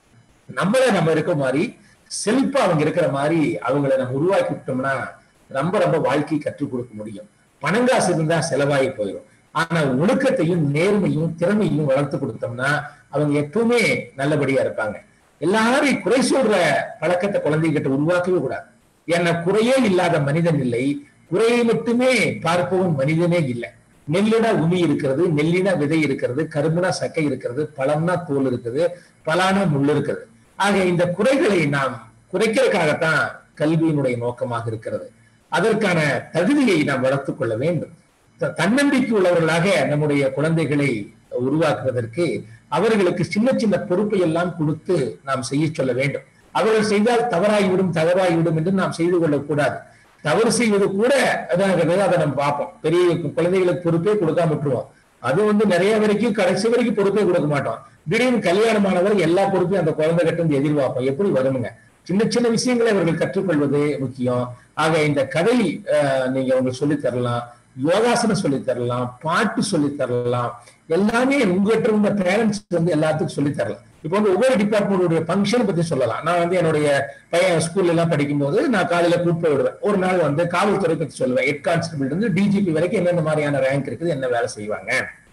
நம்ம இருக்க மாதிரி செல்ஃபா அவங்க இருக்கிற மாதிரி அவங்களை நம்ம உருவாக்கி விட்டோம்னா ரொம்ப ரொம்ப வாழ்க்கை கற்றுக் கொடுக்க முடியும். பணங்காசு இருந்தா செலவாகி போயிடும். ஆனா ஒழுக்கத்தையும் நேர்மையும் திறமையும் வளர்த்து கொடுத்தோம்னா அவங்க எப்பவுமே நல்லபடியா இருப்பாங்க. எல்லாரையும் குறை சொல்ற பழக்கத்தை குழந்தைகிட்ட உருவாக்கவே கூடாது. ஏன்னா குறையே இல்லாத மனிதன் இல்லை, குறையை மட்டுமே பார்ப்பவன் மனிதனே இல்லை. நெல்லுனா உமி இருக்கிறது, நெல்லினா விதை இருக்கிறது, கரும்புனா சக்கை இருக்கிறது, பழம்னா தோல் இருக்குது, பலானா முள் இருக்கிறது. ஆக இந்த குறைகளை நாம் குறைக்கிறதுக்காகத்தான் கல்வியினுடைய நோக்கமாக இருக்கிறது. அதற்கான தகுதியை நாம் வளர்த்துக் கொள்ள வேண்டும். தன்னம்பிக்கை உள்ளவர்களாக நம்முடைய குழந்தைகளை உருவாக்குவதற்கு அவர்களுக்கு சின்ன சின்ன பொறுப்பை எல்லாம் கொடுத்து நாம் செய்ய சொல்ல வேண்டும். அவர்கள் செய்தால் தவறாகிவிடும் என்று நாம் செய்து கொள்ளக்கூடாது. தவறு செய்வது கூட அதை நம்ம பார்ப்போம். பெரிய குழந்தைகளுக்கு பொறுப்பே கொடுக்காம விட்டுருவோம். அது வந்து நிறைய வரைக்கும் கடைசி வரைக்கும் பொறுப்பே கொடுக்க மாட்டோம். திடீர்னு கல்யாணமானவர் எல்லா பொறுப்பையும் அந்த குழந்தை கிட்ட இருந்து எதிர்பார்ப்போம். எப்படி வருமுங்க? சின்ன சின்ன விஷயங்களை அவர்கள் கற்றுக்கொள்வது முக்கியம். ஆக இந்த கதை நீங்க அவங்களுக்கு சொல்லி தரலாம், யோகாசனம் சொல்லி தரலாம், பாட்டு சொல்லி தரலாம், எல்லாமே உங்ககிட்ட இருந்த பேரண்ட்ஸ் வந்து எல்லாத்துக்கும் சொல்லி தரலாம். இப்போ வந்து ஒவ்வொரு டிபார்ட்மெண்ட்டுடைய ஃபங்க்ஷனை பத்தி சொல்லலாம். நான் வந்து என்னுடைய பையன் ஸ்கூல்ல எல்லாம் படிக்கும் போது நான் காலையில கூப்பிட்டு விடுவேன். ஒரு நாள் வந்து காவல்துறை பத்தி சொல்லுவேன். ஹெட் கான்ஸ்டபிள் இருந்து DGP வரைக்கும் என்னென்ன மாதிரியான ரேங்க் இருக்குது, என்ன வேலை செய்வாங்க.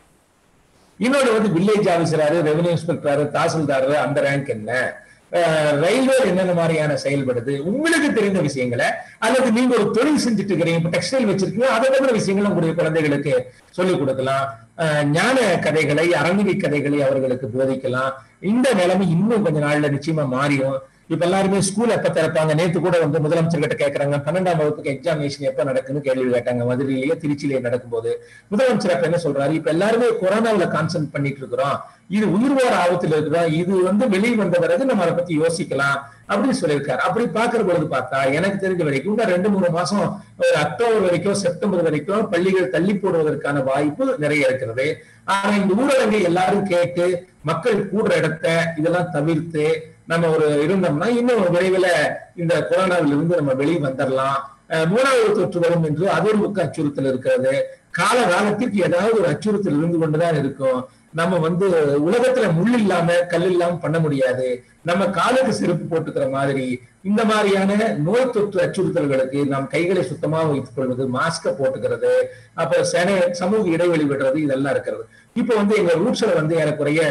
இன்னொரு வந்து வில்லேஜ் ஆபீசராரு, ரெவன்யூ இன்ஸ்பெக்டராரு, தாசில்தாரு, அந்த ரேங்க் என்ன, ரயில்வே என்னென்ன மாதிரியான செயல்படுது, உங்களுக்கு தெரிந்த விஷயங்களை, அல்லது நீங்க ஒரு தொழில் செஞ்சுட்டு இருக்கிறீங்க, இப்ப டெக்ஸ்டைல் வச்சிருக்கீங்க, அதை தவிர விஷயங்கள் உங்களுடைய குழந்தைகளுக்கு சொல்லிக் கொடுக்கலாம். ஞான கதைகளை, அரண்மனை கதைகளை அவர்களுக்கு போதிக்கலாம். இந்த நிலைமை இன்னும் கொஞ்ச நாள்ல நிச்சயமா மாறிடும். இப்ப எல்லாருமே ஸ்கூல் எப்ப திறப்பாங்க? நேத்து கூட வந்து முதலமைச்சர் கிட்ட கேட்கறாங்க, 12ஆம் வகுப்புக்கு எக்ஸாமினேஷன் எப்ப நடக்குன்னு கேள்வி கேட்டாங்க. மதுரையிலேயே திருச்சியிலேயே நடக்கும்போது முதலமைச்சர் அப்ப என்ன சொல்றாரு, இப்ப எல்லாருமே கொரோனாவில கான்சென்ட் பண்ணிட்டு இருக்கிறோம், இது உயிர் வார ஆபத்துல இருக்கிறோம், இது வந்து வெளியே வந்த பிறகு நம்ம அதை பத்தி யோசிக்கலாம் அப்படின்னு சொல்லியிருக்காரு. அப்படி பாக்குற பொழுது பார்த்தா எனக்கு தெரிஞ்ச வரைக்கும் இன்னும் 2-3 மாசம், ஒரு அக்டோபர் வரைக்கும் செப்டம்பர் வரைக்கும் பள்ளிகள் தள்ளி போடுவதற்கான வாய்ப்பு நிறைய இருக்கிறது. ஆனா இந்த ஊரடங்கை எல்லாரும் கேட்டு மக்கள் கூடுற இடத்த இதெல்லாம் தவிர்த்து நம்ம ஒரு இருந்தோம்னா இன்னும் விரைவில் இந்த கொரோனாவில இருந்து நம்ம வெளியே வந்துடலாம். 3வது தொற்று வரும் என்று அது ஒரு பக்கம் அச்சுறுத்தல் இருக்கிறது. கால காலத்திற்கு ஏதாவது ஒரு அச்சுறுத்தல் இருந்து கொண்டுதான் இருக்கும். நம்ம வந்து உலகத்துல முள் இல்லாம கல் இல்லாம பண்ண முடியாது. நம்ம காலுக்கு செருப்பு போட்டுக்கிற மாதிரி இந்த மாதிரியான நோய் தொற்று அச்சுறுத்தல்களுக்கு நாம் கைகளை சுத்தமாக வைத்துக் கொள்வது, மாஸ்க போட்டுக்கிறது, அப்புறம் சமூக இடைவெளி விடுறது, இதெல்லாம் இருக்கிறது. இப்ப வந்து எங்க ரூட்ஸ்ல வந்து ஏறக்குறைய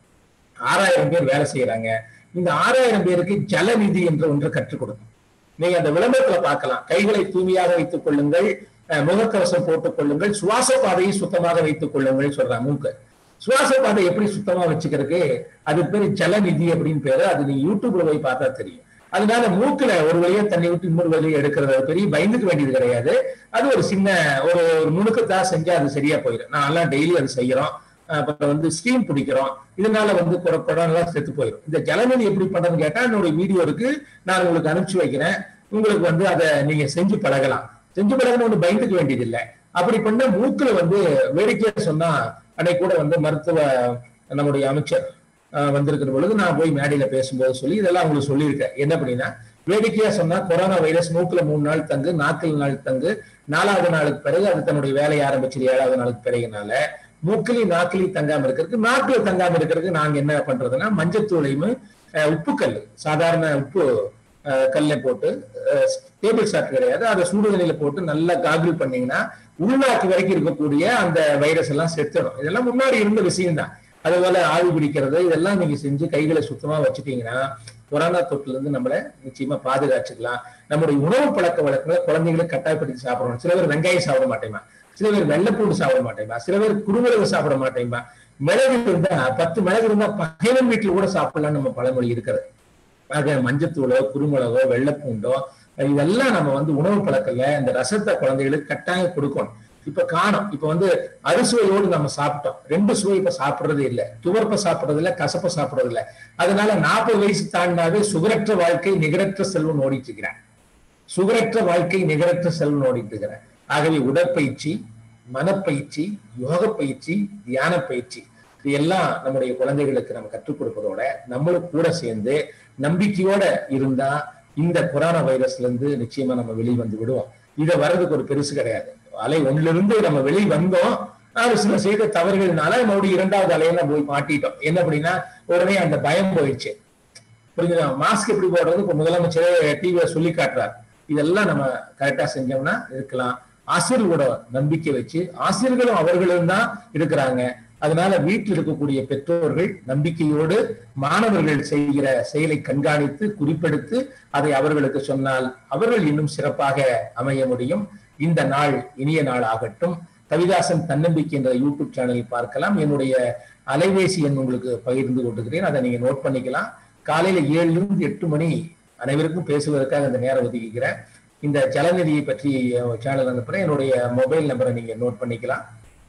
6000 பேர் வேலை செய்யறாங்க. இந்த 6000 பேருக்கு ஜலநிதி என்ற ஒன்று கற்றுக் கொடுக்கும். நீங்க அந்த விளம்பரத்துல பார்க்கலாம், கைகளை தூய்மையாக வைத்துக் கொள்ளுங்கள், முகக்கவசம் போட்டுக் கொள்ளுங்கள், சுவாச பாதையை சுத்தமாக வைத்துக் கொள்ளுங்கள் சொல்றாங்க. மூக்கு சுவாச பாதை எப்படி சுத்தமா வச்சுக்கிறதுக்கு அது பேரு ஜலநிதி அப்படின்னு பேரு. அது நீங்க யூடியூப்ல போய் பார்த்தா தெரியும். அதனால மூக்குல ஒரு வழியா தண்ணி விட்டு இன்னொரு வழியை எடுக்கிறது பெரிய பயந்துக்க வேண்டியது கிடையாது. அது ஒரு சின்ன ஒரு நுணுக்கத்தான் செஞ்சா அது சரியா போயிடும். நான் எல்லாம் டெய்லி அது செய்யறோம். அப்புறம் வந்து ஸ்டீம் பிடிக்கிறோம். இதனால வந்து குடம்லாம் செத்து போயிடும். இந்த ஜலநிதி எப்படி பண்றதுன்னு கேட்டா என்னுடைய வீடியோ இருக்கு, நான் உங்களுக்கு அனுப்பிச்சு வைக்கிறேன். உங்களுக்கு வந்து அதை நீங்க செஞ்சு பழகலாம். செஞ்சு பழகணும், ஒன்று பயந்துக்க வேண்டியது இல்லை. அப்படி பண்ண மூக்குல வந்து வேடிக்கையா சொன்னா, அன்னைக்கு கூட வந்து மருத்துவ நம்முடைய அமைச்சர் வந்திருக்கிற பொழுது நான் போய் மேடையில பேசும்போது சொல்லி இதெல்லாம் உங்களுக்கு சொல்லியிருக்கேன். என்ன அப்படின்னா, வேடிக்கையா சொன்னா கொரோனா வைரஸ் மூக்குல 3 நாள் தங்கு, நாக்கில் நாள் தங்கு, 4வது நாளுக்கு பிறகு அது தன்னுடைய வேலையை ஆரம்பிச்சது 7வது நாளுக்கு பிறகுனால மூக்கிலி நாக்கிலி தங்காம இருக்கிறதுக்கு, நாக்குல தங்காம இருக்கிறதுக்கு நாங்க என்ன பண்றதுன்னா, மஞ்சத்தூளையும் உப்புக்கல், சாதாரண உப்பு கல்லை போட்டு, டேபிள் சாட் கிடையாது, அதை சுடுதண்ணில போட்டு நல்லா காகிள் பண்ணீங்கன்னா உள்நாக்கு வரைக்கும் இருக்கக்கூடிய அந்த வைரஸ் எல்லாம் செத்துடும். இதெல்லாம் முன்னாடி இருந்த விஷயம் தான். அதுபோல ஆவி பிடிக்கிறது இதெல்லாம் நீங்க செஞ்சு கைகளை சுத்தமா வச்சுட்டீங்கன்னா கொரோனா தொற்றுல இருந்து நம்மள நிச்சயமா பாதுகாச்சுக்கலாம். நம்முடைய உணவு பழக்க வழக்கங்களை குழந்தைகளை கட்டாயப்படுத்தி சாப்பிடணும். சில பேர் வெங்காயம் சாப்பிட மாட்டேமா, சில பேர் வெள்ளைப்பூண்டு சாப்பிட மாட்டேன்பா, சில பேர் குறுமிளகு சாப்பிட மாட்டேன்பா. மிளகு இருந்தா 10 மிளகு இருந்தா பகைவன் வீட்டுல கூட சாப்பிடலாம் நம்ம பழமொழி இருக்கிறது. ஆக மஞ்சத்தூளோ குறுமிளகோ வெள்ளைப்பூண்டோ இதெல்லாம் நம்ம வந்து உணவு பழக்கல இந்த ரசத்தை குழந்தைகளுக்கு கட்டாயம் கொடுக்கணும். இப்ப காணும், இப்ப வந்து அறுசுவையோடு நம்ம சாப்பிட்டோம், 2 சுவை இப்ப சாப்பிடுறது இல்லை, துவர்ப்ப சாப்பிடுறது இல்லை, கசப்ப சாப்பிடுறது இல்லை. அதனால 40 வயசு தாண்டினாவே சுகரற்ற வாழ்க்கை நிகரற்ற செல்வம் ஓடிட்டு இருக்கிறேன். சுகரற்ற வாழ்க்கை நிகரற்ற செல்வம் ஓடிட்டு இருக்கிறேன். ஆகவே உடற்பயிற்சி, மனப்பயிற்சி, யோக பயிற்சி, தியான பயிற்சி இதெல்லாம் நம்முடைய குழந்தைகளுக்கு நம்ம கற்றுக் கொடுப்பதோட நம்மளும் கூட சேர்ந்து நம்பிக்கையோட இருந்தா இந்த கொரோனா வைரஸ்ல இருந்து நிச்சயமா நம்ம வெளியே வந்து விடுவோம். இதை வர்றதுக்கு ஒரு பெருசு கிடையாது. அலை 1ல இருந்து நம்ம வெளியே வந்தோம், சில செய்த தவறுகள்னால மறுபடியும் 2வது அலையில போய் மாட்டிட்டோம். என்ன அப்படின்னா உடனே அந்த பயம் போயிடுச்சு. புரிஞ்சுதா? மாஸ்க் எப்படி போடுறது இப்ப முதலமைச்சரே டிவியை சொல்லி காட்டுறாரு. இதெல்லாம் நம்ம கரெக்டா செஞ்சோம்னா இருக்கலாம். ஆசிரியர்களோட நம்பிக்கை வச்சு, ஆசிரியர்களும் அவர்களும் தான் இருக்கிறாங்க. அதனால வீட்டில் இருக்கக்கூடிய பெற்றோர்கள் நம்பிக்கையோடு மாணவர்கள் செய்கிற செயலை கண்காணித்து குறிப்பெடுத்து அதை அவர்களுக்கு சொன்னால் அவர்கள் இன்னும் சிறப்பாக அமைய முடியும். இந்த நாள் இனிய நாள் ஆகட்டும். கவிதாசன் தன்னம்பிக்கை என்ற யூடியூப் சேனலில் பார்க்கலாம். என்னுடைய அலைபேசி எண் உங்களுக்கு பகிர்ந்து கொண்டிருக்கிறேன், அதை நீங்க நோட் பண்ணிக்கலாம். காலையில 7 to 8 மணி அனைவருக்கும் பேசுவதற்காக இந்த நேரம் ஒதுக்கிக்கிறேன். இந்த ஜலநிதியை பற்றி சேனல் அனுப்புறேன். என்னுடைய மொபைல் நம்பரை நீங்க நோட் பண்ணிக்கலாம்.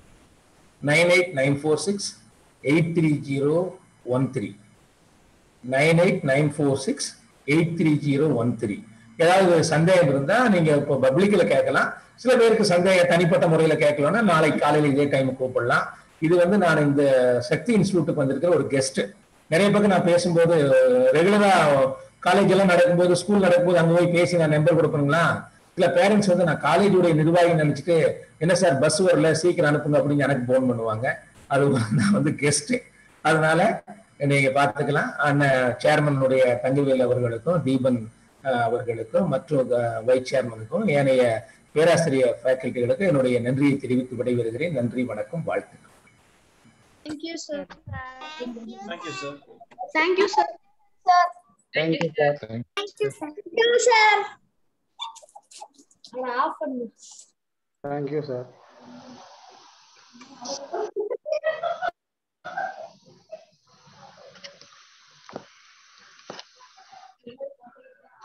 9894683013 9894683013. ஏதாவது சந்தேகம் இருந்தா நீங்க இப்போ பப்ளிக்ல கேட்கலாம். சில பேருக்கு சந்தேகம் தனிப்பட்ட முறையில கேட்கலாம்னா நாளைக்கு காலையில இதே டைம் கூப்பிடலாம். இது வந்து நான் இந்த சக்தி இன்ஸ்டிடியூட்டுக்கு வந்திருக்கிற ஒரு கெஸ்ட். நிறைய பேருக்கு நான் பேசும்போது ரெகுலரா காலேஜ் எல்லாம் நடக்கும்போது, ஸ்கூல் நடக்கும்போது அங்க போய் பேசி நான் நம்பர் கொடுப்பேங்களா. சில பேரண்ட்ஸ் வந்து நான் காலேஜுடைய நிர்வாகி நினைச்சிட்டு என்ன சார் பஸ் வரல சீக்கிரம் அனுப்புங்க அப்படின்னு எனக்கு போன் பண்ணுவாங்க. அது நான் வந்து கெஸ்ட், அதனால நீங்க பார்த்துக்கலாம். அண்ணன் சேர்மனுடைய தங்கவேல் அவர்களுக்கும், தீபன் அவர்களுக்கும், மற்றும் வைஸ் சேர்மனுக்கும், ஏனைய பேராசிரியர் ஃபேக்கல்டிகளுக்கும் என்னுடைய நன்றியை தெரிவித்து விடைபெறுகிறேன். நன்றி, வணக்கம், வாழ்த்துக்கள். Thank you, sir. Thank you, sir. Thank you, sir. Thank you, sir. Thank you, sir. Thank you, sir. Thank you, sir.